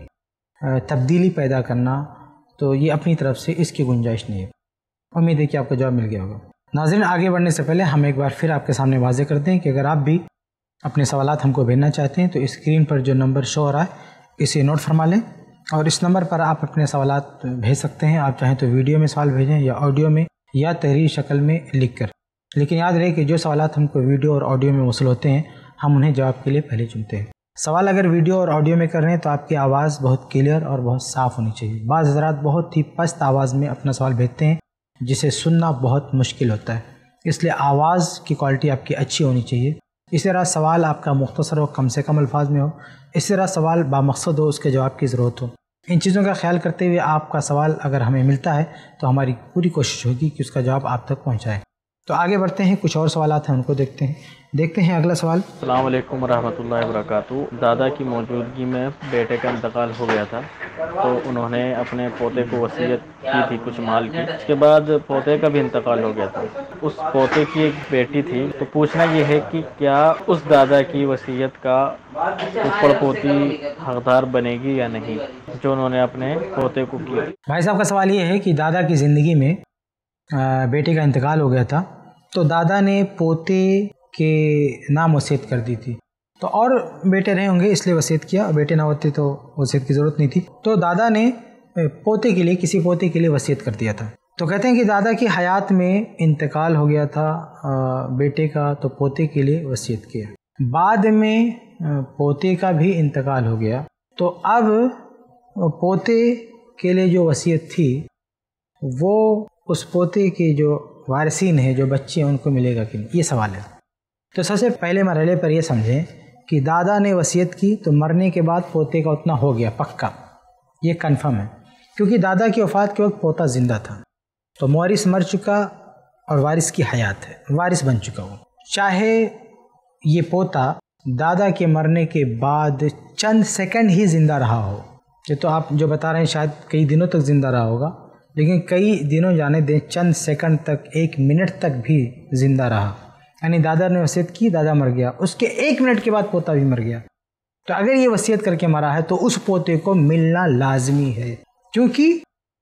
تبدیلی پیدا کرنا, تو یہ اپنی طرف سے اس کی گنجائش نہیں ہے. امید ہے کہ آپ کو جواب مل گیا ہوگا. ناظرین, آگے بڑھنے سے پہلے ہم ایک بار پھر آپ کے سامنے واضح کرتے ہیں کہ اگر آپ بھی اپنے سوالات ہم کو بھیجنا چاہتے ہیں تو اسکرین پر جو نمبر شو ہو رہا ہے اسے نوٹ فرما لیں اور اس نمبر پر آپ اپنے سوالات بھیج سکتے ہیں. آپ چاہیں تو ویڈیو میں سوال بھیجیں یا آڈیو میں یا تحریری شکل میں لکھ کر. لیکن یاد رہے کہ جو سوالات ہم کو ویڈیو اور آڈیو میں موصول ہوتے ہیں ہم انہیں جواب کے لیے پہلے چنتے ہیں. سوال اگر ویڈیو اور آڈیو میں کر رہے ہیں تو آپ کی آواز بہت کلیئر اور بہت صاف ہونی چاہیے. بعض حضرات بہت ہی پست آواز میں اپنا سوال بھیجتے ہیں جسے سننا بہت مشکل ہوتا ہے, اس لیے آواز کی کوالٹی آپ کی اچھی ہونی چاہیے. اس طرح سوال آپ کا مختصر ہو, کم سے کم الفاظ میں ہو. اس طرح سوال بامقصد ہو, اس کے جواب کی ضرورت ہو. ان چیزوں کا خیال کرتے ہوئے آپ کا سوال اگر ہمیں ملتا ہے تو ہماری پوری کوشش ہوگی کہ اس کا جواب آپ تک پہنچائیں. تو آگے بڑھتے ہیں, کچھ اور سوالات ہیں ان کو دیکھتے ہیں. دیکھتے ہیں اگلا سوال. السلام علیکم ورحمۃ اللہ وبرکاتہ. دادا کی موجودگی میں بیٹے کا انتقال ہو گیا تھا تو انہوں نے اپنے پوتے کو وصیت کی تھی کچھ مال کی. اس کے بعد پوتے کا بھی انتقال ہو گیا تھا. اس پوتے کی ایک بیٹی تھی, تو پوچھنا یہ ہے کہ کیا اس دادا کی وصیت کا اوپر پوتی حقدار بنے گی یا نہیں جو انہوں نے اپنے پوتے کو کی. بھائی صاحب کا سوال یہ ہے کہ دادا کی زندگی میں بیٹے کا انتقال ہو گیا تھا تو دادا نے پوتے کے نام وصیت کر دی تھی, تو اور بیٹے رہے ہوں گے اس لیے وصیت کیا, بیٹے نہ ہوتے تو وصیت کی ضرورت نہیں تھی. تو دادا نے پوتے کے لیے کسی پوتے کے لیے وصیت کر دیا تھا. تو کہتے ہیں کہ دادا کی حیات میں انتقال ہو گیا تھا بیٹے کا تو پوتے کے لیے وصیت کیا. بعد میں پوتے کا بھی انتقال ہو گیا تو اب پوتے کے لیے جو وصیت تھی وہ اس پوتے کے جو وارثین ہیں, جو بچے ہیں, ان کو ملے گا کہ نہیں, یہ سوال ہے. تو سب سے پہلے مرحلے پر یہ سمجھیں کہ دادا نے وصیت کی تو مرنے کے بعد پوتے کا اتنا ہو گیا پکا, یہ کنفرم ہے, کیونکہ دادا کی وفات کے وقت پوتا زندہ تھا. تو موارث مر چکا اور وارث کی حیات ہے, وارث بن چکا وہ. چاہے یہ پوتا دادا کے مرنے کے بعد چند سیکنڈ ہی زندہ رہا ہو, یہ تو آپ جو بتا رہے ہیں شاید کئی دنوں تک زندہ رہا ہوگا, لیکن کئی دنوں جانے دیں, چند سیکنڈ تک, ایک منٹ تک بھی زندہ رہا, یعنی دادا نے وصیت کی, دادا مر گیا, اس کے ایک منٹ کے بعد پوتا بھی مر گیا. تو اگر یہ وصیت کر کے مرا ہے تو اس پوتے کو ملنا لازمی ہے, کیونکہ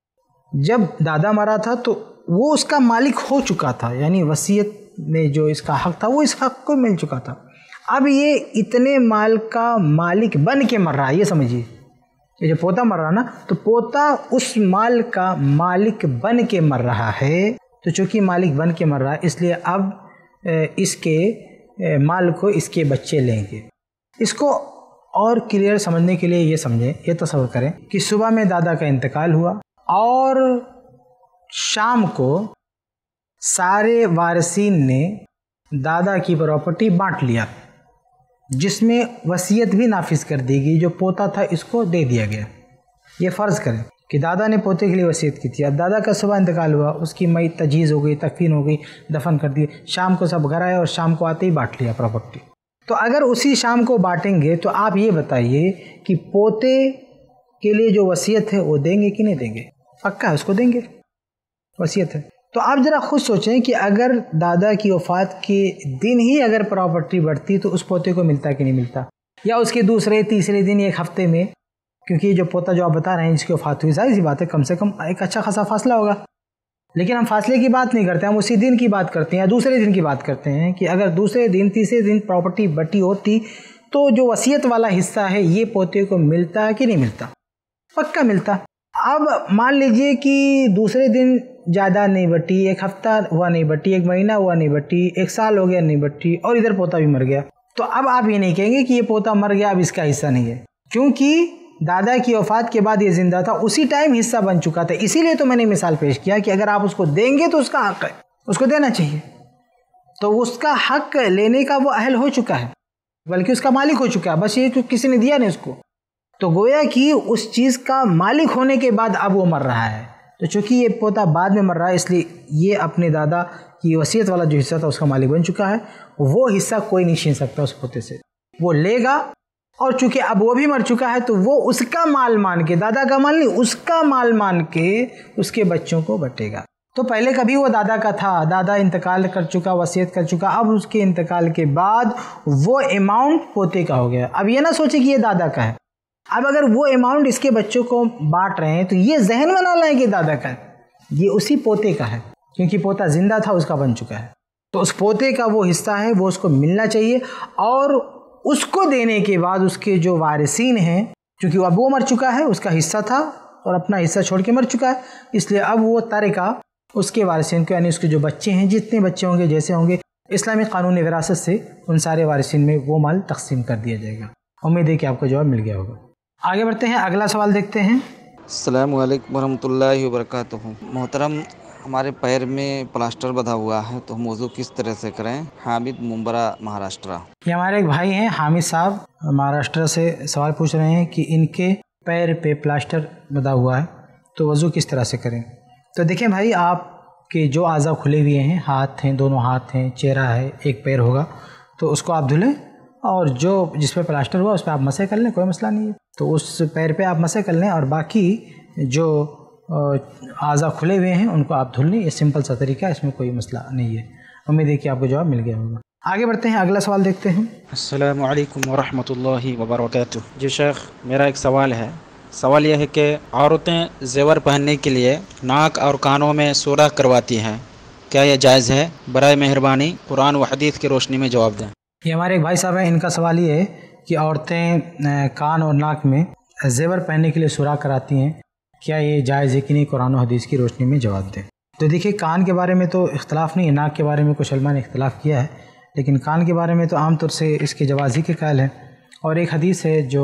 جب دادا مرا تھا تو وہ اس کا مالک ہو چکا تھا, یعنی وصیت میں جو اس کا حق تھا وہ اس حق کو مل چکا تھا. اب یہ اتنے مال کا مالک بن کے مر رہا ہے, یہ سمجھیے, یہ جو پوتا مر رہا نا تو پوتا اس مال کا مالک بن کے مر رہا ہے. تو چونکہ مالک بن کے مر رہا ہے اس لیے اب اس کے مال کو اس کے بچے لیں گے. اس کو اور کلیئر سمجھنے کے لیے یہ سمجھیں, یہ تصور کریں کہ صبح میں دادا کا انتقال ہوا اور شام کو سارے وارثین نے دادا کی پراپرٹی بانٹ لیا, جس میں وصیت بھی نافذ کر دی گئی, جو پوتا تھا اس کو دے دیا گیا. یہ فرض کریں کہ دادا نے پوتے کے لیے وصیت کی تھی, اب دادا کا صبح انتقال ہوا, اس کی میت تجہیز ہو گئی, تکفین ہو گئی, دفن کر دی, شام کو سب گھر آئے اور شام کو آتے ہی بانٹ لیا پراپرٹی. تو اگر اسی شام کو بانٹیں گے تو آپ یہ بتائیے کہ پوتے کے لیے جو وصیت ہے وہ دیں گے کہ نہیں دیں گے؟ پکا ہے اس کو دیں گے، وصیت ہے۔ تو آپ ذرا خود سوچیں کہ اگر دادا کی وفات کے دن ہی اگر پراپرٹی بڑھتی تو اس پوتے کو ملتا کہ نہیں ملتا، یا اس کے دوسرے تیسرے دن ایک ہفتے میں، کیونکہ جو پوتا جو آپ بتا رہے ہیں جس کی وفات ہوئی، ظاہر سی بات ہے کم سے کم ایک اچھا خاصا فاصلہ ہوگا، لیکن ہم فاصلے کی بات نہیں کرتے، ہم اسی دن کی بات کرتے ہیں یا دوسرے دن کی بات کرتے ہیں کہ اگر دوسرے دن تیسرے دن پراپرٹی بٹی ہوتی تو جو وصیت والا حصہ ہے یہ پوتے کو ملتا کہ نہیں ملتا؟ پکا ملتا۔ اب مان لیجئے کہ دوسرے دن جائیداد نہیں بٹی، ایک ہفتہ ہوا نہیں بٹی، ایک مہینہ ہوا نہیں بٹی، ایک سال ہو گیا نہیں بٹی، اور ادھر پوتا بھی مر گیا، تو اب آپ یہ نہیں کہیں گے کہ یہ پوتا مر گیا اب اس کا حصہ نہیں ہے، کیونکہ دادا کی وفات کے بعد یہ زندہ تھا، اسی ٹائم حصہ بن چکا تھا۔ اسی لیے تو میں نے مثال پیش کیا کہ اگر آپ اس کو دیں گے تو اس کا حق ہے، اس کو دینا چاہیے، تو اس کا حق لینے کا وہ اہل ہو چکا ہے، بلکہ اس کا مالک ہو چکا ہے، بس یہ کسی نے دیا نہیں اس کو، تو گویا کہ اس چیز کا مالک ہونے کے بعد اب وہ مر رہا ہے، تو چونکہ یہ پوتا بعد میں مر رہا ہے اس لیے یہ اپنے دادا کی وصیت والا جو حصہ تھا اس کا مالک بن چکا ہے، وہ حصہ کوئی نہیں چھین سکتا اس پوتے سے، وہ لے گا، اور چونکہ اب وہ بھی مر چکا ہے تو وہ اس کا مال مان کے، دادا کا مال نہیں، اس کا مال مان کے اس کے بچوں کو بٹے گا۔ تو پہلے کبھی وہ دادا کا تھا، دادا انتقال کر چکا، وصیت کر چکا، اب اس کے انتقال کے بعد وہ اماؤنٹ پوتے کا ہو گیا۔ اب یہ نہ سوچے کہ یہ دادا کا ہے، اب اگر وہ اماؤنٹ اس کے بچوں کو بانٹ رہے ہیں تو یہ ذہن بنا لائیں کہ دادا کا ہے، یہ اسی پوتے کا ہے، کیونکہ پوتا زندہ تھا اس کا بن چکا ہے، تو اس پوتے کا وہ حصہ ہے وہ اس کو ملنا چاہیے، اور اس کو دینے کے بعد اس کے جو وارثین ہیں، چونکہ اب وہ مر چکا ہے، اس کا حصہ تھا اور اپنا حصہ چھوڑ کے مر چکا ہے، اس لیے اب وہ ترکہ اس کے وارثین کو، یعنی اس کے جو بچے ہیں، جتنے بچے ہوں گے جیسے ہوں گے، اسلامی قانون وراثت سے ان سارے وارثین میں وہ مال تقسیم کر دیا جائے گا۔ امید ہے کہ آپ کو جواب مل گیا ہوگا۔ آگے بڑھتے ہیں، اگلا سوال دیکھتے ہیں۔ السلام علیکم ورحمۃ اللہ وبرکاتہ۔ محترم، ہمارے پیر میں پلاسٹر بندھا ہوا ہے تو ہم وضو کس طرح سے کریں؟ حامد ممبرا، مہاراشٹرا۔ یہ ہمارے ایک بھائی ہیں حامد صاحب، مہاراشٹر سے سوال پوچھ رہے ہیں کہ ان کے پیر پہ پلاسٹر بندھا ہوا ہے تو وضو کس طرح سے کریں؟ تو دیکھیں بھائی، آپ کے جو اعضاء کھلے ہوئے ہیں، ہاتھ ہیں، دونوں ہاتھ ہیں، چہرہ ہے، ایک پیر ہوگا، تو اس کو آپ دھلیں، اور جو جس پہ پلاسٹر ہوا اس پہ آپ مسح کر لیں، کوئی مسئلہ نہیں ہے، تو اس پیر پہ آپ مسح کر لیں، اور باقی جو اعضاء کھلے ہوئے ہیں ان کو آپ دھل لیں۔ یہ سمپل سا طریقہ ہے، اس میں کوئی مسئلہ نہیں ہے۔ امید ہے کہ آپ کو جواب مل گیا ہوگا۔ آگے بڑھتے ہیں، اگلا سوال دیکھتے ہیں۔ السلام علیکم ورحمۃ اللہ وبرکاتہ۔ جی شیخ، میرا ایک سوال ہے۔ سوال یہ ہے کہ عورتیں زیور پہننے کے لیے ناک اور کانوں میں سوراخ کرواتی ہیں، کیا یہ جائز ہے؟ برائے مہربانی قرآن و حدیث کی روشنی میں جواب دیں۔ یہ ہمارے ایک بھائی صاحب ہیں، ان کا سوال یہ ہے کہ عورتیں کان اور ناک میں زیور پہننے کے لیے سوراخ کراتی ہیں، کیا یہ جائز ہے کہ نہیں؟ قرآن و حدیث کی روشنی میں جواب دیں۔ تو دیکھیے، کان کے بارے میں تو اختلاف نہیں ہے، ناک کے بارے میں کچھ علماء نے اختلاف کیا ہے، لیکن کان کے بارے میں تو عام طور سے اس کے جواز ہی کے قائل ہیں۔ اور ایک حدیث ہے جو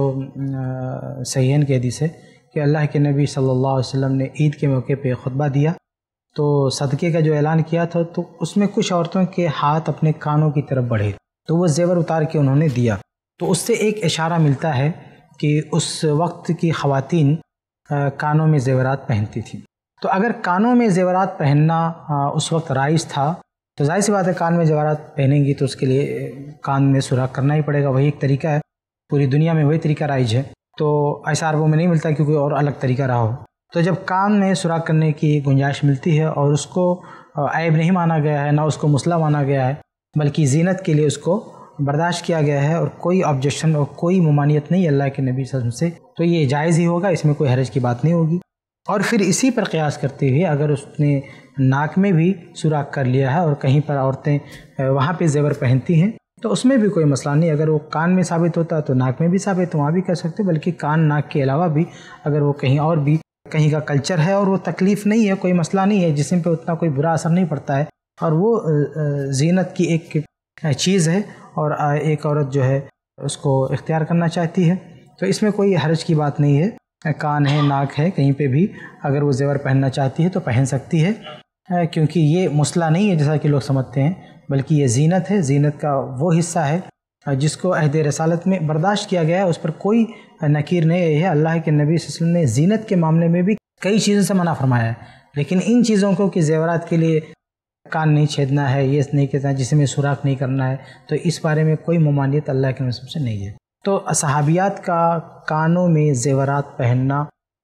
صحیحین کی حدیث ہے کہ اللہ کے نبی صلی اللہ علیہ وسلم نے عید کے موقع پہ خطبہ دیا تو صدقے کا جو اعلان کیا تھا، تو اس میں کچھ عورتوں کے ہاتھ اپنے کانوں کی طرف بڑھے تو وہ زیور اتار کے انہوں نے دیا، تو اس سے ایک اشارہ ملتا ہے کہ اس وقت کی خواتین کانوں میں زیورات پہنتی تھیں۔ تو اگر کانوں میں زیورات پہننا اس وقت رائج تھا تو ظاہر سی بات ہے کان میں زیورات پہنیں گی تو اس کے لیے کان میں سوراخ کرنا ہی پڑے گا، وہی ایک طریقہ ہے، پوری دنیا میں وہی طریقہ رائج ہے، تو ایسا عربوں میں نہیں ملتا کہ کوئی اور الگ طریقہ رہا ہو۔ تو جب کان میں سوراخ کرنے کی گنجائش ملتی ہے اور اس کو عیب نہیں مانا گیا ہے، نہ اس کو مسئلہ مانا گیا ہے، بلکہ زینت کے لیے اس کو برداشت کیا گیا ہے، اور کوئی آبجیکشن اور کوئی ممانعت نہیں اللہ کے نبی صلی اللہ علیہ وسلم سے، تو یہ جائز ہی ہوگا، اس میں کوئی حرج کی بات نہیں ہوگی۔ اور پھر اسی پر قیاس کرتے ہوئے اگر اس نے ناک میں بھی سوراخ کر لیا ہے اور کہیں پر عورتیں وہاں پہ زیور پہنتی ہیں تو اس میں بھی کوئی مسئلہ نہیں، اگر وہ کان میں ثابت ہوتا تو ناک میں بھی ثابت، وہاں بھی کر سکتے، بلکہ کان ناک کے علاوہ بھی اگر وہ کہیں اور بھی کہیں کا کلچر ہے اور وہ تکلیف نہیں ہے، کوئی مسئلہ نہیں ہے، جسم پہ اتنا کوئی برا اثر نہیں پڑتا ہے، اور وہ زینت کی ایک چیز ہے اور ایک عورت جو ہے اس کو اختیار کرنا چاہتی ہے، تو اس میں کوئی حرج کی بات نہیں ہے۔ کان ہے، ناک ہے، کہیں پہ بھی اگر وہ زیور پہننا چاہتی ہے تو پہن سکتی ہے، کیونکہ یہ مسئلہ نہیں ہے جیسا کہ لوگ سمجھتے ہیں، بلکہ یہ زینت ہے، زینت کا وہ حصہ ہے جس کو عہد رسالت میں برداشت کیا گیا ہے، اس پر کوئی نکیر نہیں ہے۔ اللہ کے نبی صلی اللہ علیہ وسلم نے زینت کے معاملے میں بھی کئی چیزوں سے منع فرمایا ہے، لیکن ان چیزوں کو کہ زیورات کے لیے کان نہیں چھیدنا ہے، یہ نہیں کہتا ہے، جس میں سوراخ نہیں کرنا ہے، تو اس بارے میں کوئی ممانعت اللہ کے نبی سے نہیں ہے۔ تو صحابیات کا کانوں میں زیورات پہننا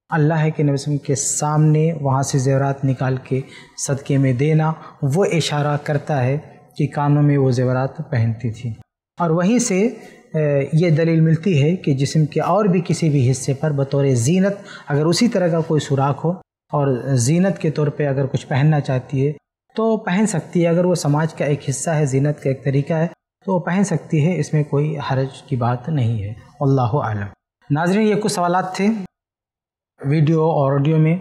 अल्लाह के नबी वसल्लम के सामने वहाँ से ज़ेवरात निकाल के सदक़े में देना, वो इशारा करता है कि कानों में वो ज़ेवरात पहनती थी। और वहीं से ये दलील मिलती है कि जिस्म के और भी किसी भी हिस्से पर बतौर ज़ीनत अगर उसी तरह का कोई सुराख हो और ज़ीनत के तौर पे अगर कुछ पहनना चाहती है तो पहन सकती है। अगर वो समाज का एक हिस्सा है, ज़ीनत का एक तरीका है, तो वो पहन सकती है, इसमें कोई हरज की बात नहीं है। अल्लाहु आलम। नाज़रीन, ये कुछ सवालात थे वीडियो और ऑडियो में।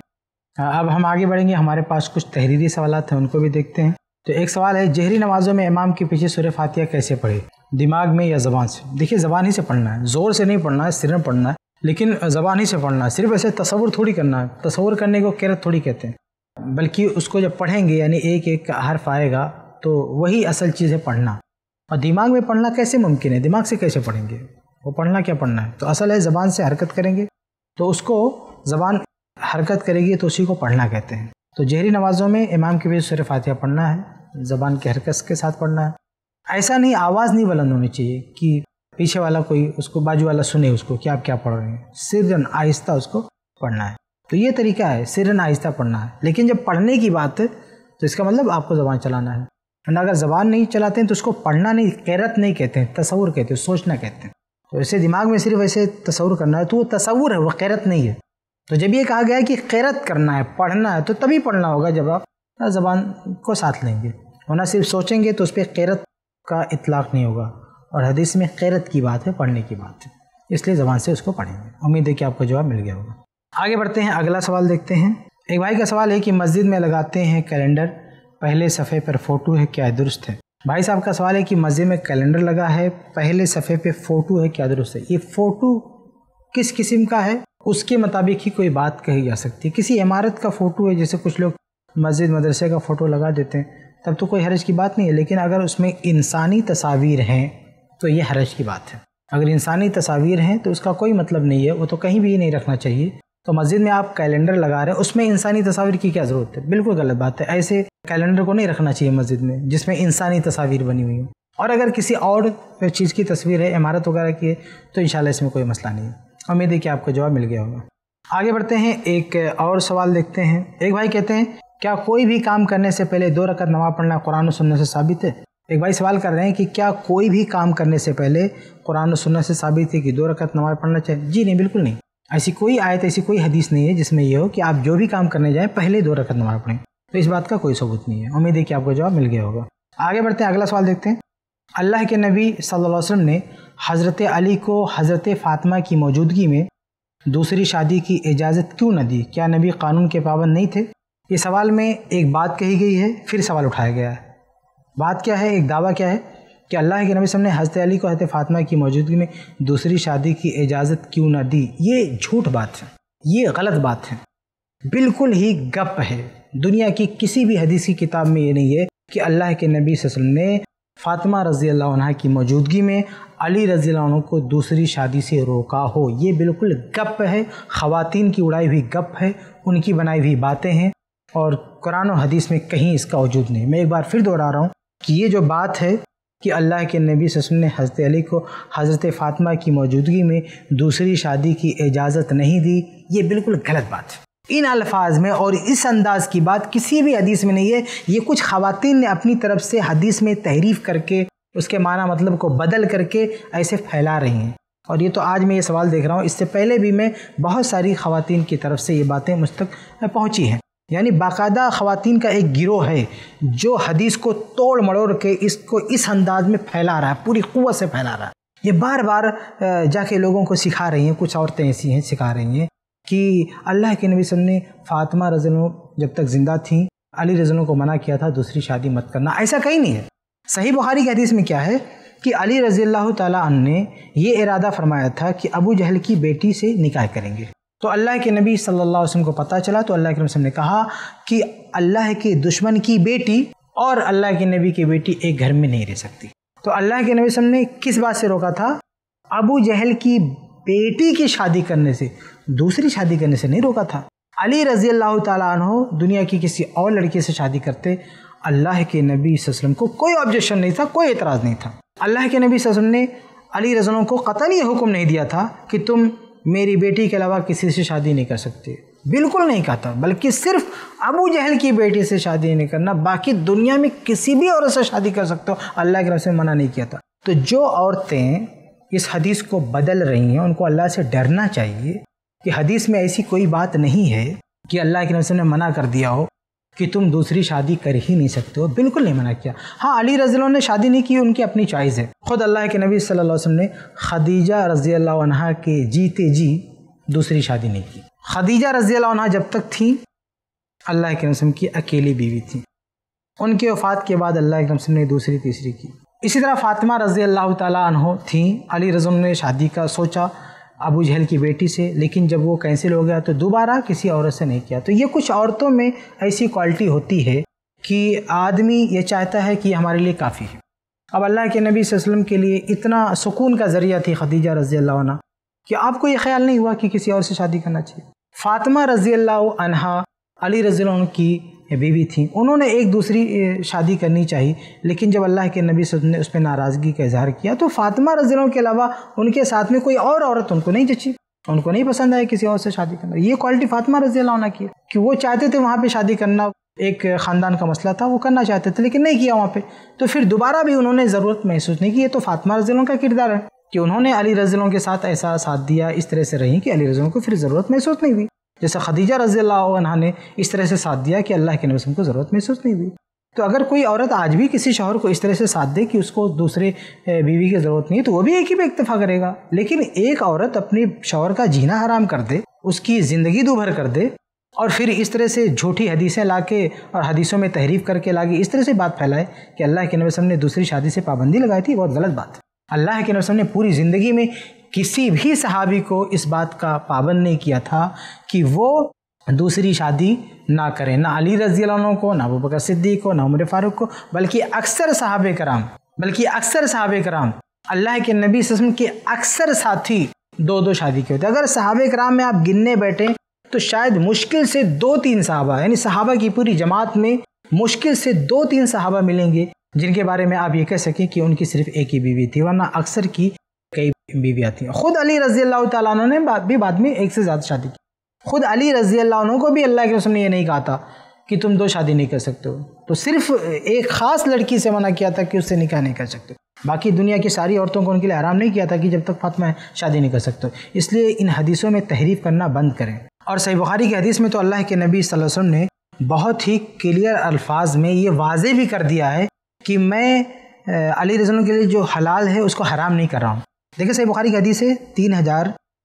अब हम आगे बढ़ेंगे, हमारे पास कुछ तहरीरी सवालात हैं, उनको भी देखते हैं। तो एक सवाल है, जहरी नमाज़ों में इमाम के पीछे सूरह फातिहा कैसे पढ़े, दिमाग में या ज़बान से? देखिए, ज़बान ही से पढ़ना है, ज़ोर से नहीं पढ़ना है, सिरन पढ़ना है, लेकिन ज़बान ही से पढ़ना है। सिर्फ ऐसे तसव्वुर थोड़ी करना है, तसव्वुर करने को क़िरात थोड़ी कहते हैं, बल्कि उसको जब पढ़ेंगे यानी एक एक हर्फ आएगा तो वही असल चीज़ है पढ़ना। और दिमाग में पढ़ना कैसे मुमकिन है, दिमाग से कैसे पढ़ेंगे? वो पढ़ना क्या पढ़ना है, तो असल है ज़बान से हरकत करेंगे, तो उसको ज़बान हरकत करेगी तो उसी को पढ़ना कहते हैं। तो जहरी नमाज़ों में इमाम के पीछे सूरह फातिहा पढ़ना है, ज़बान की हरकत के साथ पढ़ना है। ऐसा नहीं, आवाज़ नहीं बुलंद होनी चाहिए कि पीछे वाला कोई उसको बाजू वाला सुने उसको कि आप क्या पढ़ रहे हैं। सिरन आहिस्ता उसको पढ़ना है, तो ये तरीका है, सिरन आहिस्ता पढ़ना है। लेकिन जब पढ़ने की बात है तो इसका मतलब आपको ज़बान चलाना है, वरना अगर ज़बान नहीं चलाते हैं तो उसको पढ़ना नहीं, क़िरात नहीं कहते हैं, तसव्वुर कहते हैं, सोचना कहते हैं। तो ऐसे दिमाग में सिर्फ ऐसे तसव्वुर करना है तो वो तसव्वुर है, वो क़िरात नहीं है। तो जब ये कहा गया है कि क़िरात करना है, पढ़ना है, तो तभी पढ़ना होगा जब आप ज़बान को साथ लेंगे, वरना सिर्फ सोचेंगे तो उस पर क़िरात का इतलाक़ नहीं होगा। और हदीस में क़िरात की बात है, पढ़ने की बात है, इसलिए ज़बान से उसको पढ़ेंगे। उम्मीद है कि आपको जवाब मिल गया होगा। आगे बढ़ते हैं, अगला सवाल देखते हैं। एक भाई का सवाल है कि मस्जिद में लगाते हैं कैलेंडर, पहले सफ़े पर फ़ोटो है, क्या दुरुस्त है? भाई साहब का सवाल है कि मस्जिद में कैलेंडर लगा है, पहले सफ़े पे फ़ोटो है, क्या दुरुस्त है? ये फ़ोटो किस किस्म का है उसके मुताबिक ही कोई बात कही जा सकती है। किसी इमारत का फ़ोटो है, जैसे कुछ लोग मस्जिद मदरसे का फ़ोटो लगा देते हैं, तब तो कोई हरज की बात नहीं है। लेकिन अगर उसमें इंसानी तस्वीर हैं तो ये हरज की बात है। अगर इंसानी तस्वीर हैं तो उसका कोई मतलब नहीं है, वो तो कहीं भी नहीं रखना चाहिए। तो मस्जिद में आप कैलेंडर लगा रहे हैं, उसमें इंसानी तस्वीर की क्या ज़रूरत है? बिल्कुल गलत बात है। ऐसे कैलेंडर को नहीं रखना चाहिए मस्जिद में जिसमें इंसानी तस्वीर बनी हुई हो। और अगर किसी और चीज़ की तस्वीर है, इमारत वगैरह की है, तो इंशाल्लाह इसमें कोई मसला नहीं है। उम्मीद है कि आपको जवाब मिल गया होगा। आगे बढ़ते हैं, एक और सवाल देखते हैं। एक भाई कहते हैं, क्या कोई भी काम करने से पहले दो रकात नमाज़ पढ़ना कुरान और सुन्नत से साबित है? एक भाई सवाल कर रहे हैं कि क्या कोई भी काम करने से पहले कुरान और सुन्नत से साबित है कि दो रकात नमाज़ पढ़ना चाहिए? जी नहीं, बिल्कुल नहीं। ऐसी कोई आयत, ऐसी कोई हदीस नहीं है जिसमें यह हो कि आप जो भी काम करने जाएं पहले दो रकात नमाज़ पढ़ें। तो इस बात का कोई सबूत नहीं है। उम्मीद है कि आपको जवाब मिल गया होगा। आगे बढ़ते हैं, अगला सवाल देखते हैं। अल्लाह के नबी सल्लल्लाहु अलैहि वसल्लम ने हज़रत अली को हज़रत फ़ातिमा की मौजूदगी में दूसरी शादी की इजाज़त क्यों न दी? क्या नबी कानून के पाबंद नहीं थे? ये सवाल में एक बात कही गई है, फिर सवाल उठाया गया है। बात क्या है, एक दावा क्या है कि अल्लाह के नबी सल्लल्लाहु अलैहि वसल्लम ने हज़रत अली को हज़रत फ़ातिमा की मौजूदगी में दूसरी शादी की इजाज़त क्यों न दी? ये झूठ बात है, ये गलत बात है, बिल्कुल ही गप है। दुनिया की किसी भी हदीस की किताब में ये नहीं है कि अल्लाह के नबी सल्लल्लाहु अलैहि वसल्लम ने फ़ातिमा रज़ी अल्लाह अन्हा की मौजूदगी में अली रज़ी अल्लाह अन्हु को दूसरी शादी से रोका हो। ये बिल्कुल गप है, ख़वातीन की उड़ाई हुई गप है, उनकी बनाई हुई बातें हैं और कुरान और हदीस में कहीं इसका वजूद नहीं। मैं एक बार फिर दोहरा रहा हूँ कि ये जो बात है कि अल्लाह के नबी सल्लल्लाहु अलैहि वसल्लम ने हज़रत अली को हज़रत फ़ातिमा की मौजूदगी में दूसरी शादी की इजाज़त नहीं दी, ये बिल्कुल गलत बात है। इन अल्फाज में और इस अंदाज की बात किसी भी हदीस में नहीं है। ये कुछ ख़वातीन ने अपनी तरफ से हदीस में तहरीफ करके उसके माना मतलब को बदल करके ऐसे फैला रही हैं। और ये तो आज मैं ये सवाल देख रहा हूँ, इससे पहले भी मैं बहुत सारी ख़वातीन की तरफ से ये बातें मुझ तक पहुँची हैं। यानी बाकायदा ख़वातीन का एक गिरोह है जो हदीस को तोड़ मड़ोड़ के इसको इस अंदाज में फैला रहा है, पूरी क़ुव्वत से फैला रहा है। ये बार बार जाके लोगों को सिखा रही हैं, कुछ औरतें ऐसी हैं सिखा रही हैं कि अल्लाह के नबी सल्लल्लाहु अलैहि वसल्लम ने फ़ातिमा रज़ी अल्लाह अन्हा जब तक ज़िंदा थी अली रज़ी अल्लाह अन्हु को मना किया था दूसरी शादी मत करना, ऐसा कहीं नहीं है। सही बुखारी की हदीस में क्या है कि अली रज़ी अल्लाह तआला अन्हु ने ये इरादा फरमाया था कि अबू जहल की बेटी से निकाह करेंगे। तो अल्लाह के नबी सल्लल्लाहु अलैहि वसल्लम को पता चला तो अल्लाह के नबी ने कहा कि अल्लाह के दुश्मन की बेटी और अल्लाह के नबी की बेटी एक घर में नहीं रह सकती। तो अल्लाह के नबी ने किस बात से रोका था? अबू जहल की बेटी की शादी करने से, दूसरी शादी करने से नहीं रोका था। अली रज़ी अल्लाह तआला अन्हु दुनिया की किसी और लड़की से शादी करते, अल्लाह के नबी सल्लल्लाहु अलैहि वसल्लम को कोई ऑब्जेक्शन नहीं था, कोई एतराज़ नहीं था। अल्लाह के नबी सल्लल्लाहु अलैहि वसल्लम ने अली रज़ी अल्लाह अन्हु को क़तई ये हुक्म नहीं दिया था कि तुम میری بیٹی کے علاوہ کسی سے شادی نہیں کر سکتے، بالکل نہیں کہا تھا، بلکہ صرف ابو جہل کی بیٹی سے شادی نہیں کرنا، باقی دنیا میں کسی بھی عورت سے شادی کر سکتے ہو، اللہ کے رسول نے منع نہیں کیا تھا۔ تو جو عورتیں اس حدیث کو بدل رہی ہیں ان کو اللہ سے ڈرنا چاہیے کہ حدیث میں ایسی کوئی بات نہیں ہے کہ اللہ کے رسول نے منع کر دیا ہو کہ تم دوسری شادی کر ہی نہیں سکتے ہو، بالکل نہیں منع کیا۔ ہاں علی رضی اللہ عنہ نے شادی نہیں کی، ان کی اپنی چوائس ہے۔ خود اللہ کے نبی صلی اللہ علیہ وسلم نے خدیجہ رضی اللہ عنہا کے جیتے جی دوسری شادی نہیں کی۔ خدیجہ رضی اللہ عنہا جب تک تھیں اللہ کے رسول کی اکیلی بیوی تھیں، ان کے وفات کے بعد اللہ کے رسول نے دوسری تیسری کی۔ اسی طرح فاطمہ رضی اللہ تعالیٰ عنہ تھیں، علی رضی اللہ عنہ نے شادی کا سوچا ابو جہل کی بیٹی سے، لیکن جب وہ کینسل ہو گیا تو دوبارہ کسی عورت سے نہیں کیا۔ تو یہ کچھ عورتوں میں ایسی کوالٹی ہوتی ہے کہ آدمی یہ چاہتا ہے کہ یہ ہمارے لیے کافی ہے۔ اب اللہ کے نبی صلی اللہ علیہ وسلم کے لیے اتنا سکون کا ذریعہ تھی خدیجہ رضی اللہ عنہ کہ آپ کو یہ خیال نہیں ہوا کہ کسی اور سے شادی کرنا چاہیے۔ فاطمہ رضی اللہ عنہا علی رضی اللہ عنہ کی بیوی تھیں، انہوں نے ایک دوسری شادی کرنی چاہیے، لیکن جب اللہ کے نبی صلی اللہ علیہ وسلم نے اس پہ ناراضگی کا اظہار کیا تو فاطمہ رضی اللہ عنہ کے علاوہ ان کے ساتھ میں کوئی اور عورت ان کو نہیں جچی، ان کو نہیں پسند آئی کسی اور سے شادی کرنا۔ یہ کوالٹی فاطمہ رضی اللہ عنہ کی ہے کہ وہ چاہتے تھے وہاں پہ شادی کرنا، ایک خاندان کا مسئلہ تھا، وہ کرنا چاہتے تھے لیکن نہیں کیا وہاں پہ، تو پھر دوبارہ بھی انہوں نے ضرورت محسوس نہیں کی۔ یہ تو فاطمہ رضی اللہ عنہ کا کردار ہے کہ انہوں نے علی رضی اللہ عنہ کے ساتھ ایسا ساتھ دیا، اس طرح سے رہی کہ علی رضی اللہ عنہ کو پھر ضرورت محسوس نہیں ہوئی، جیسے خدیجہ رضی اللہ عنہا نے اس طرح سے ساتھ دیا کہ اللہ کے نبی صلی اللہ علیہ وسلم کو ضرورت محسوس نہیں ہوئی۔ تو اگر کوئی عورت آج بھی کسی شوہر کو اس طرح سے ساتھ دے کہ اس کو دوسرے بیوی کی ضرورت نہیں ہے تو وہ بھی ایک ہی پہ اکتفا کرے گا، لیکن ایک عورت اپنی شوہر کا جینا حرام کر دے، اس کی زندگی دوبھر کر دے، اور پھر اس طرح سے جھوٹی حدیثیں لا کے اور حدیثوں میں تحریف کر کے لا کے اس طرح سے بات پھیلائے کہ اللہ کے نبی صلی اللہ علیہ وسلم نے دوسری شادی سے پابندی لگائی تھی، بہت غلط بات ہے۔ اللہ کے نبی صلی اللہ علیہ وسلم نے پوری زندگی میں کسی بھی صحابی کو اس بات کا پابند نہیں کیا تھا کہ وہ دوسری شادی نہ کریں، نہ علی رضی اللہ عنہ کو، نہ ابو بکر صدیق کو، نہ عمر فاروق کو، بلکہ اکثر صحابہ کرام بلکہ اکثر صحابہ کرام اللہ کے نبی صلی اللہ علیہ وسلم کے اکثر ساتھی دو دو شادی کے ہوتے۔ اگر صحابہ کرام میں آپ گننے بیٹھیں تو شاید مشکل سے دو تین صحابہ، یعنی صحابہ کی پوری جماعت میں مشکل سے دو تین صحابہ ملیں گے جن کے بارے میں آپ یہ کہہ سکیں کہ ان کی صرف ایک ہی بیوی تھی، ورنہ اکثر کی کئی بیویاں تھیں۔ خود علی رضی اللہ تعالیٰ عنہ نے بھی بعد میں ایک سے زیادہ شادی کی۔ خود علی رضی اللہ عنہ کو بھی اللہ کے رسول نے یہ نہیں کہا تھا کہ تم دو شادی نہیں کر سکتے ہو، تو صرف ایک خاص لڑکی سے منع کیا تھا کہ اس سے نکاح نہیں کر سکتے، باقی دنیا کی ساری عورتوں کو ان کے لیے حرام نہیں کیا تھا کہ جب تک فاطمہ شادی نہیں کر سکتے۔ اس لیے ان حدیثوں میں تحریف کرنا بند کریں۔ اور صحیح بخاری کی حدیث میں تو اللہ کے نبی صلی اللہ علیہ وسلم نے بہت ہی کلیئر الفاظ میں یہ واضح بھی کر دیا ہے کہ میں علی رضی اللہ عنہ کے لیے جو حلال ہے اس کو حرام نہیں کر رہا ہوں۔ دیکھیں صحیح بخاری کی حدیث ہے تین ہزار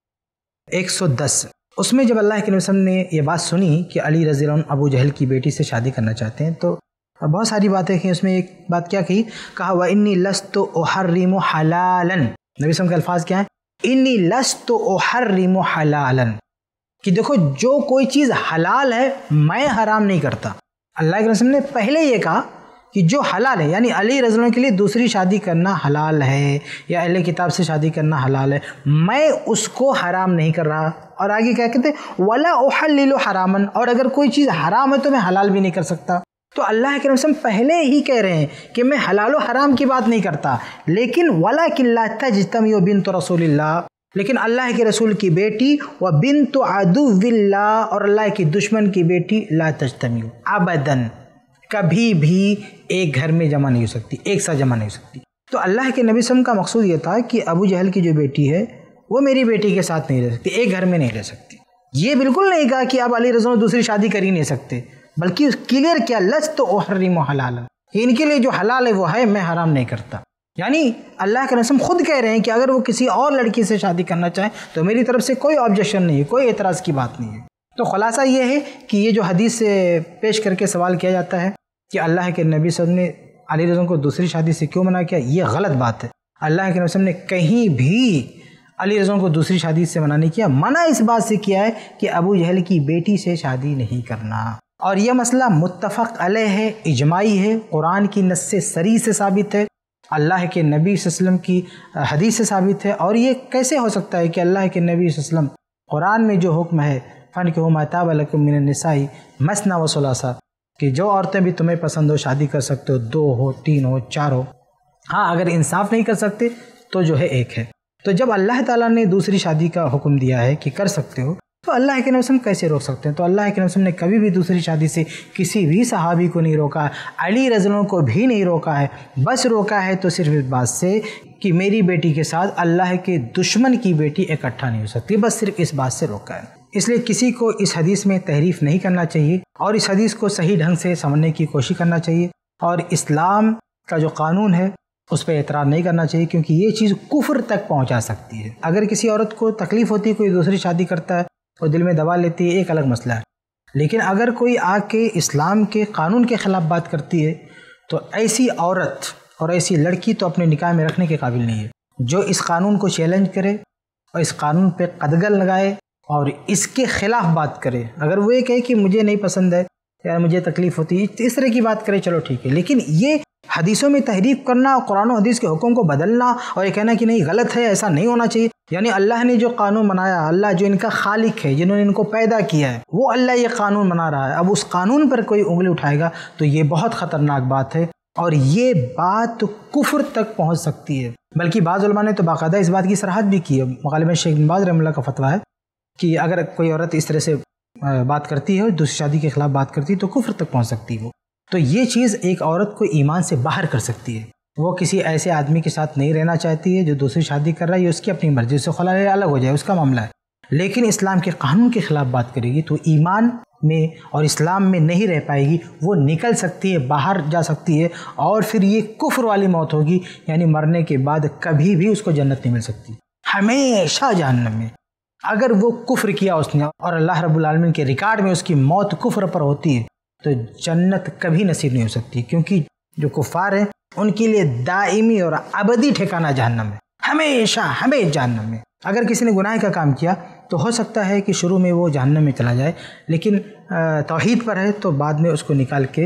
ایک سو دس، اس میں جب اللہ کے نبی صلی اللہ علیہ وسلم نے یہ بات سنی کہ علی رضی اللہ عنہ ابو جہل کی بیٹی سے شادی کرنا چاہتے ہیں تو بہت ساری باتیں کہیں، اس میں ایک بات کیا کہی، کہا وَإِنِّي لَسْتُ أُحَرِّمُ حَلَالًا، نبی صلی اللہ علیہ وسلم کے الفاظ کیا ہیں، اِنِّي لَسْتُ أُحَرِّمُ حَلَالًا، کہ دیکھو جو کوئی چیز حلال ہے میں حرام نہیں کرتا۔ اللہ کے رسول نے پہلے یہ کہا کہ جو حلال ہے، یعنی علی رضی اللہ عنہ کے لیے دوسری شادی کرنا حلال ہے یا اہل کتاب سے شادی کرنا حلال ہے، میں اس کو حرام نہیں کر رہا۔ اور آگے کیا کہتے ہیں وَلَا أُحَلِّلُ حَرَامًا، اور اگر کوئی چیز حرام ہے تو میں حلال بھی نہیں کر سکتا۔ تو اللہ کے رسول پہلے ہی کہہ رہے ہیں کہ میں حلال و حرام کی بات نہیں کرتا، لیکن وَلَكِنْ لَا تَجْتَمِعُ بِنْتُ رَسُولِ اللَّهِ، لیکن اللہ کے رسول کی بیٹی و بنت عدو اللہ، اور اللہ کی دشمن کی بیٹی لا تجتمع ابداً، کبھی بھی ایک گھر میں جمع نہیں ہو سکتی، ایک ساتھ جمع نہیں ہو سکتی۔ تو اللہ کے نبی صلی اللہ علیہ وسلم کا مقصود یہ تھا کہ ابو جہل کی جو بیٹی ہے وہ میری بیٹی کے ساتھ نہیں رہ سکتی، ایک گھر میں نہیں رہ سکتی۔ یہ بالکل نہیں کہا کہ اب علی رضی اللہ عنہ دوسری شادی کر ہی نہیں سکتے، بلکہ کلیئر کیا لست احرم حلالا، ان کے لیے جو حلال ہے وہ ہے، میں حرام نہیں کرتا۔ یعنی اللہ کے رسول خود کہہ رہے ہیں کہ اگر وہ کسی اور لڑکی سے شادی کرنا چاہیں تو میری طرف سے کوئی آبجیکشن نہیں ہے، کوئی اعتراض کی بات نہیں ہے۔ تو خلاصہ یہ ہے کہ یہ جو حدیث سے پیش کر کے سوال کیا جاتا ہے کہ اللہ کے نبی صلی اللہ علیہ وسلم نے علی رضی اللہ عنہ کو دوسری شادی سے کیوں منع کیا، یہ غلط بات ہے۔ اللہ کے نبی صلی اللہ علیہ وسلم نے کہیں بھی علی رضی اللہ عنہ کو دوسری شادی سے منع نہیں کیا، منع اس بات سے کیا ہے کہ ابو جہل کی بیٹی سے شادی نہیں کرنا۔ اور یہ مسئلہ متفق علیہ ہے، اجماعی ہے، قرآن کی نص صریح سے ثابت ہے، اللہ کے نبی صلی اللہ علیہ وسلم کی حدیث سے ثابت ہے۔ اور یہ کیسے ہو سکتا ہے کہ اللہ کے نبی صلی اللہ علیہ وسلم قرآن میں جو حکم ہے فَانكِحُوا مَا طَابَ لَكُم مِّنَ النِّسَاءِ مَثْنَىٰ وَثُلَاثَ، کہ جو عورتیں بھی تمہیں پسند ہو شادی کر سکتے ہو، دو ہو، تین ہو، چار ہو، ہاں اگر انصاف نہیں کر سکتے تو جو ہے ایک ہے۔ تو جب اللہ تعالیٰ نے دوسری شادی کا حکم دیا ہے کہ کر سکتے ہو تو اللہ کے نبی صلی اللہ علیہ وسلم کیسے روک سکتے ہیں؟ تو اللہ کے نبی صلی اللہ علیہ وسلم نے کبھی بھی دوسری شادی سے کسی بھی صحابی کو نہیں روکا، علی رضی اللہ عنہ کو بھی نہیں روکا ہے، بس روکا ہے تو صرف اس بات سے کہ میری بیٹی کے ساتھ اللہ کے دشمن کی بیٹی اکٹھا نہیں ہو سکتی، بس صرف اس بات سے روکا ہے۔ اس لیے کسی کو اس حدیث میں تحریف نہیں کرنا چاہیے اور اس حدیث کو صحیح ڈھنگ سے سمجھنے کی کوشش کرنا چاہیے، اور اسلام کا جو قانون ہے اس پہ اعتراض نہیں کرنا چاہیے، کیونکہ یہ چیز کفر تک پہنچا سکتی ہے۔ اگر کسی عورت کو تکلیف ہوتی ہے، کوئی دوسری شادی کرتا ہے اور دل میں دبا لیتی ہے، ایک الگ مسئلہ ہے، لیکن اگر کوئی آ کے اسلام کے قانون کے خلاف بات کرتی ہے تو ایسی عورت اور ایسی لڑکی تو اپنے نکاح میں رکھنے کے قابل نہیں ہے۔ جو اس قانون کو چیلنج کرے اور اس قانون پہ قدغن لگائے اور اس کے خلاف بات کرے، اگر وہ یہ کہے کہ مجھے نہیں پسند ہے یا مجھے تکلیف ہوتی ہے، اس طرح کی بات کرے، چلو ٹھیک ہے، لیکن یہ حدیثوں میں تحریف کرنا، قرآن و حدیث کے حکم کو بدلنا اور یہ کہنا کہ نہیں غلط ہے، ایسا نہیں ہونا چاہیے، یعنی اللہ نے جو قانون بنایا، اللہ جو ان کا خالق ہے، جنہوں نے ان کو پیدا کیا ہے، وہ اللہ یہ قانون بنا رہا ہے، اب اس قانون پر کوئی انگلی اٹھائے گا تو یہ بہت خطرناک بات ہے، اور یہ بات کفر تک پہنچ سکتی ہے۔ بلکہ بعض علماء نے تو باقاعدہ اس بات کی صراحت بھی کی ہے، غالباً شیخ بن باز رحمہ اللہ کا فتویٰ ہے کہ اگر کوئی عورت اس طرح سے بات کرتی ہے، دوسری شادی کے خلاف بات کرتی ہے تو کفر تک پہنچ سکتی ہے وہ۔ تو یہ چیز ایک عورت کو ایمان سے باہر کر سکتی ہے۔ وہ کسی ایسے آدمی کے ساتھ نہیں رہنا چاہتی ہے جو دوسری شادی کر رہا ہے، یہ اس کی اپنی مرضی سے خلا لے، الگ ہو جائے، اس کا معاملہ ہے، لیکن اسلام کے قانون کے خلاف بات کرے گی تو ایمان میں اور اسلام میں نہیں رہ پائے گی، وہ نکل سکتی ہے، باہر جا سکتی ہے، اور پھر یہ کفر والی موت ہوگی، یعنی مرنے کے بعد کبھی بھی اس کو جنت نہیں مل سکتی، ہمیشہ جہنم میں۔ اگر وہ کفر کیا اس نے اور اللہ رب العالمین کے ریکارڈ میں اس کی موت کفر پر ہوتی ہے تو جنت کبھی نصیب نہیں ہو سکتی، کیونکہ جو کفار ہیں ان کے لیے دائمی اور ابدی ٹھکانہ جہنم ہے، ہمیشہ ہمیشہ جہنم میں۔ اگر کسی نے گناہ کا کام کیا تو ہو سکتا ہے کہ شروع میں وہ جہنم میں چلا جائے، لیکن توحید پر ہے تو بعد میں اس کو نکال کے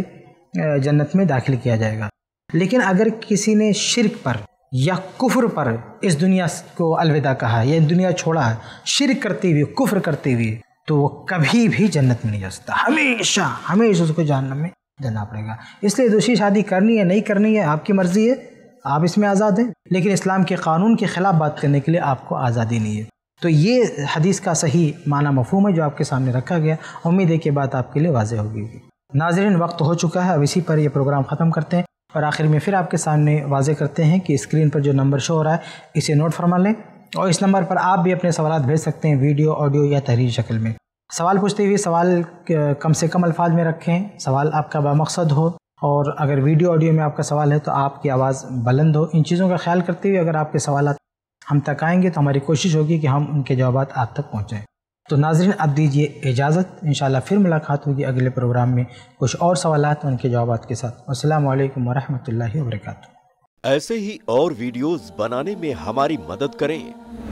جنت میں داخل کیا جائے گا۔ لیکن اگر کسی نے شرک پر یا کفر پر اس دنیا کو الوداع کہا یا دنیا چھوڑا ہے، شرک کرتے ہوئے، کفر کرتے ہوئے، تو وہ کبھی بھی جنت میں نہیں جا سکتا، ہمیشہ ہمیشہ اس کو جہنم میں جانا پڑے گا۔ اس لیے دوسری شادی کرنی ہے نہیں کرنی ہے آپ کی مرضی ہے، آپ اس میں آزاد ہیں، لیکن اسلام کے قانون کے خلاف بات کرنے کے لیے آپ کو آزادی نہیں ہے۔ تو یہ حدیث کا صحیح معنی مفہوم ہے جو آپ کے سامنے رکھا گیا، امید ہے کہ بات آپ کے لیے واضح ہوگی۔ ناظرین، وقت ہو چکا ہے، اب اسی پر یہ پروگرام ختم کرتے ہیں، اور آخر میں پھر آپ کے سامنے واضح کرتے ہیں کہ اسکرین پر جو نمبر شو ہو رہا ہے اسے نوٹ فرما لیں، اور اس نمبر پر آپ بھی اپنے سوالات بھیج سکتے ہیں، ویڈیو، آڈیو یا تحریری شکل میں۔ سوال پوچھتے ہوئے سوال کم سے کم الفاظ میں رکھیں، سوال آپ کا بامقصد ہو، اور اگر ویڈیو آڈیو میں آپ کا سوال ہے تو آپ کی آواز بلند ہو۔ ان چیزوں کا خیال کرتے ہوئے اگر آپ کے سوالات ہم تک آئیں گے تو ہماری کوشش ہوگی کہ ہم ان کے جوابات آپ تک پہنچائیں۔ تو ناظرین، اب دیجیے اجازت، انشاءاللہ پھر ملاقات ہوگی اگلے پروگرام میں کچھ اور سوالات ان کے جوابات کے ساتھ۔ السلام علیکم ورحمۃ اللہ وبرکاتہ۔ ایسے ہی اور ویڈیوز بنانے میں ہماری مدد کریں۔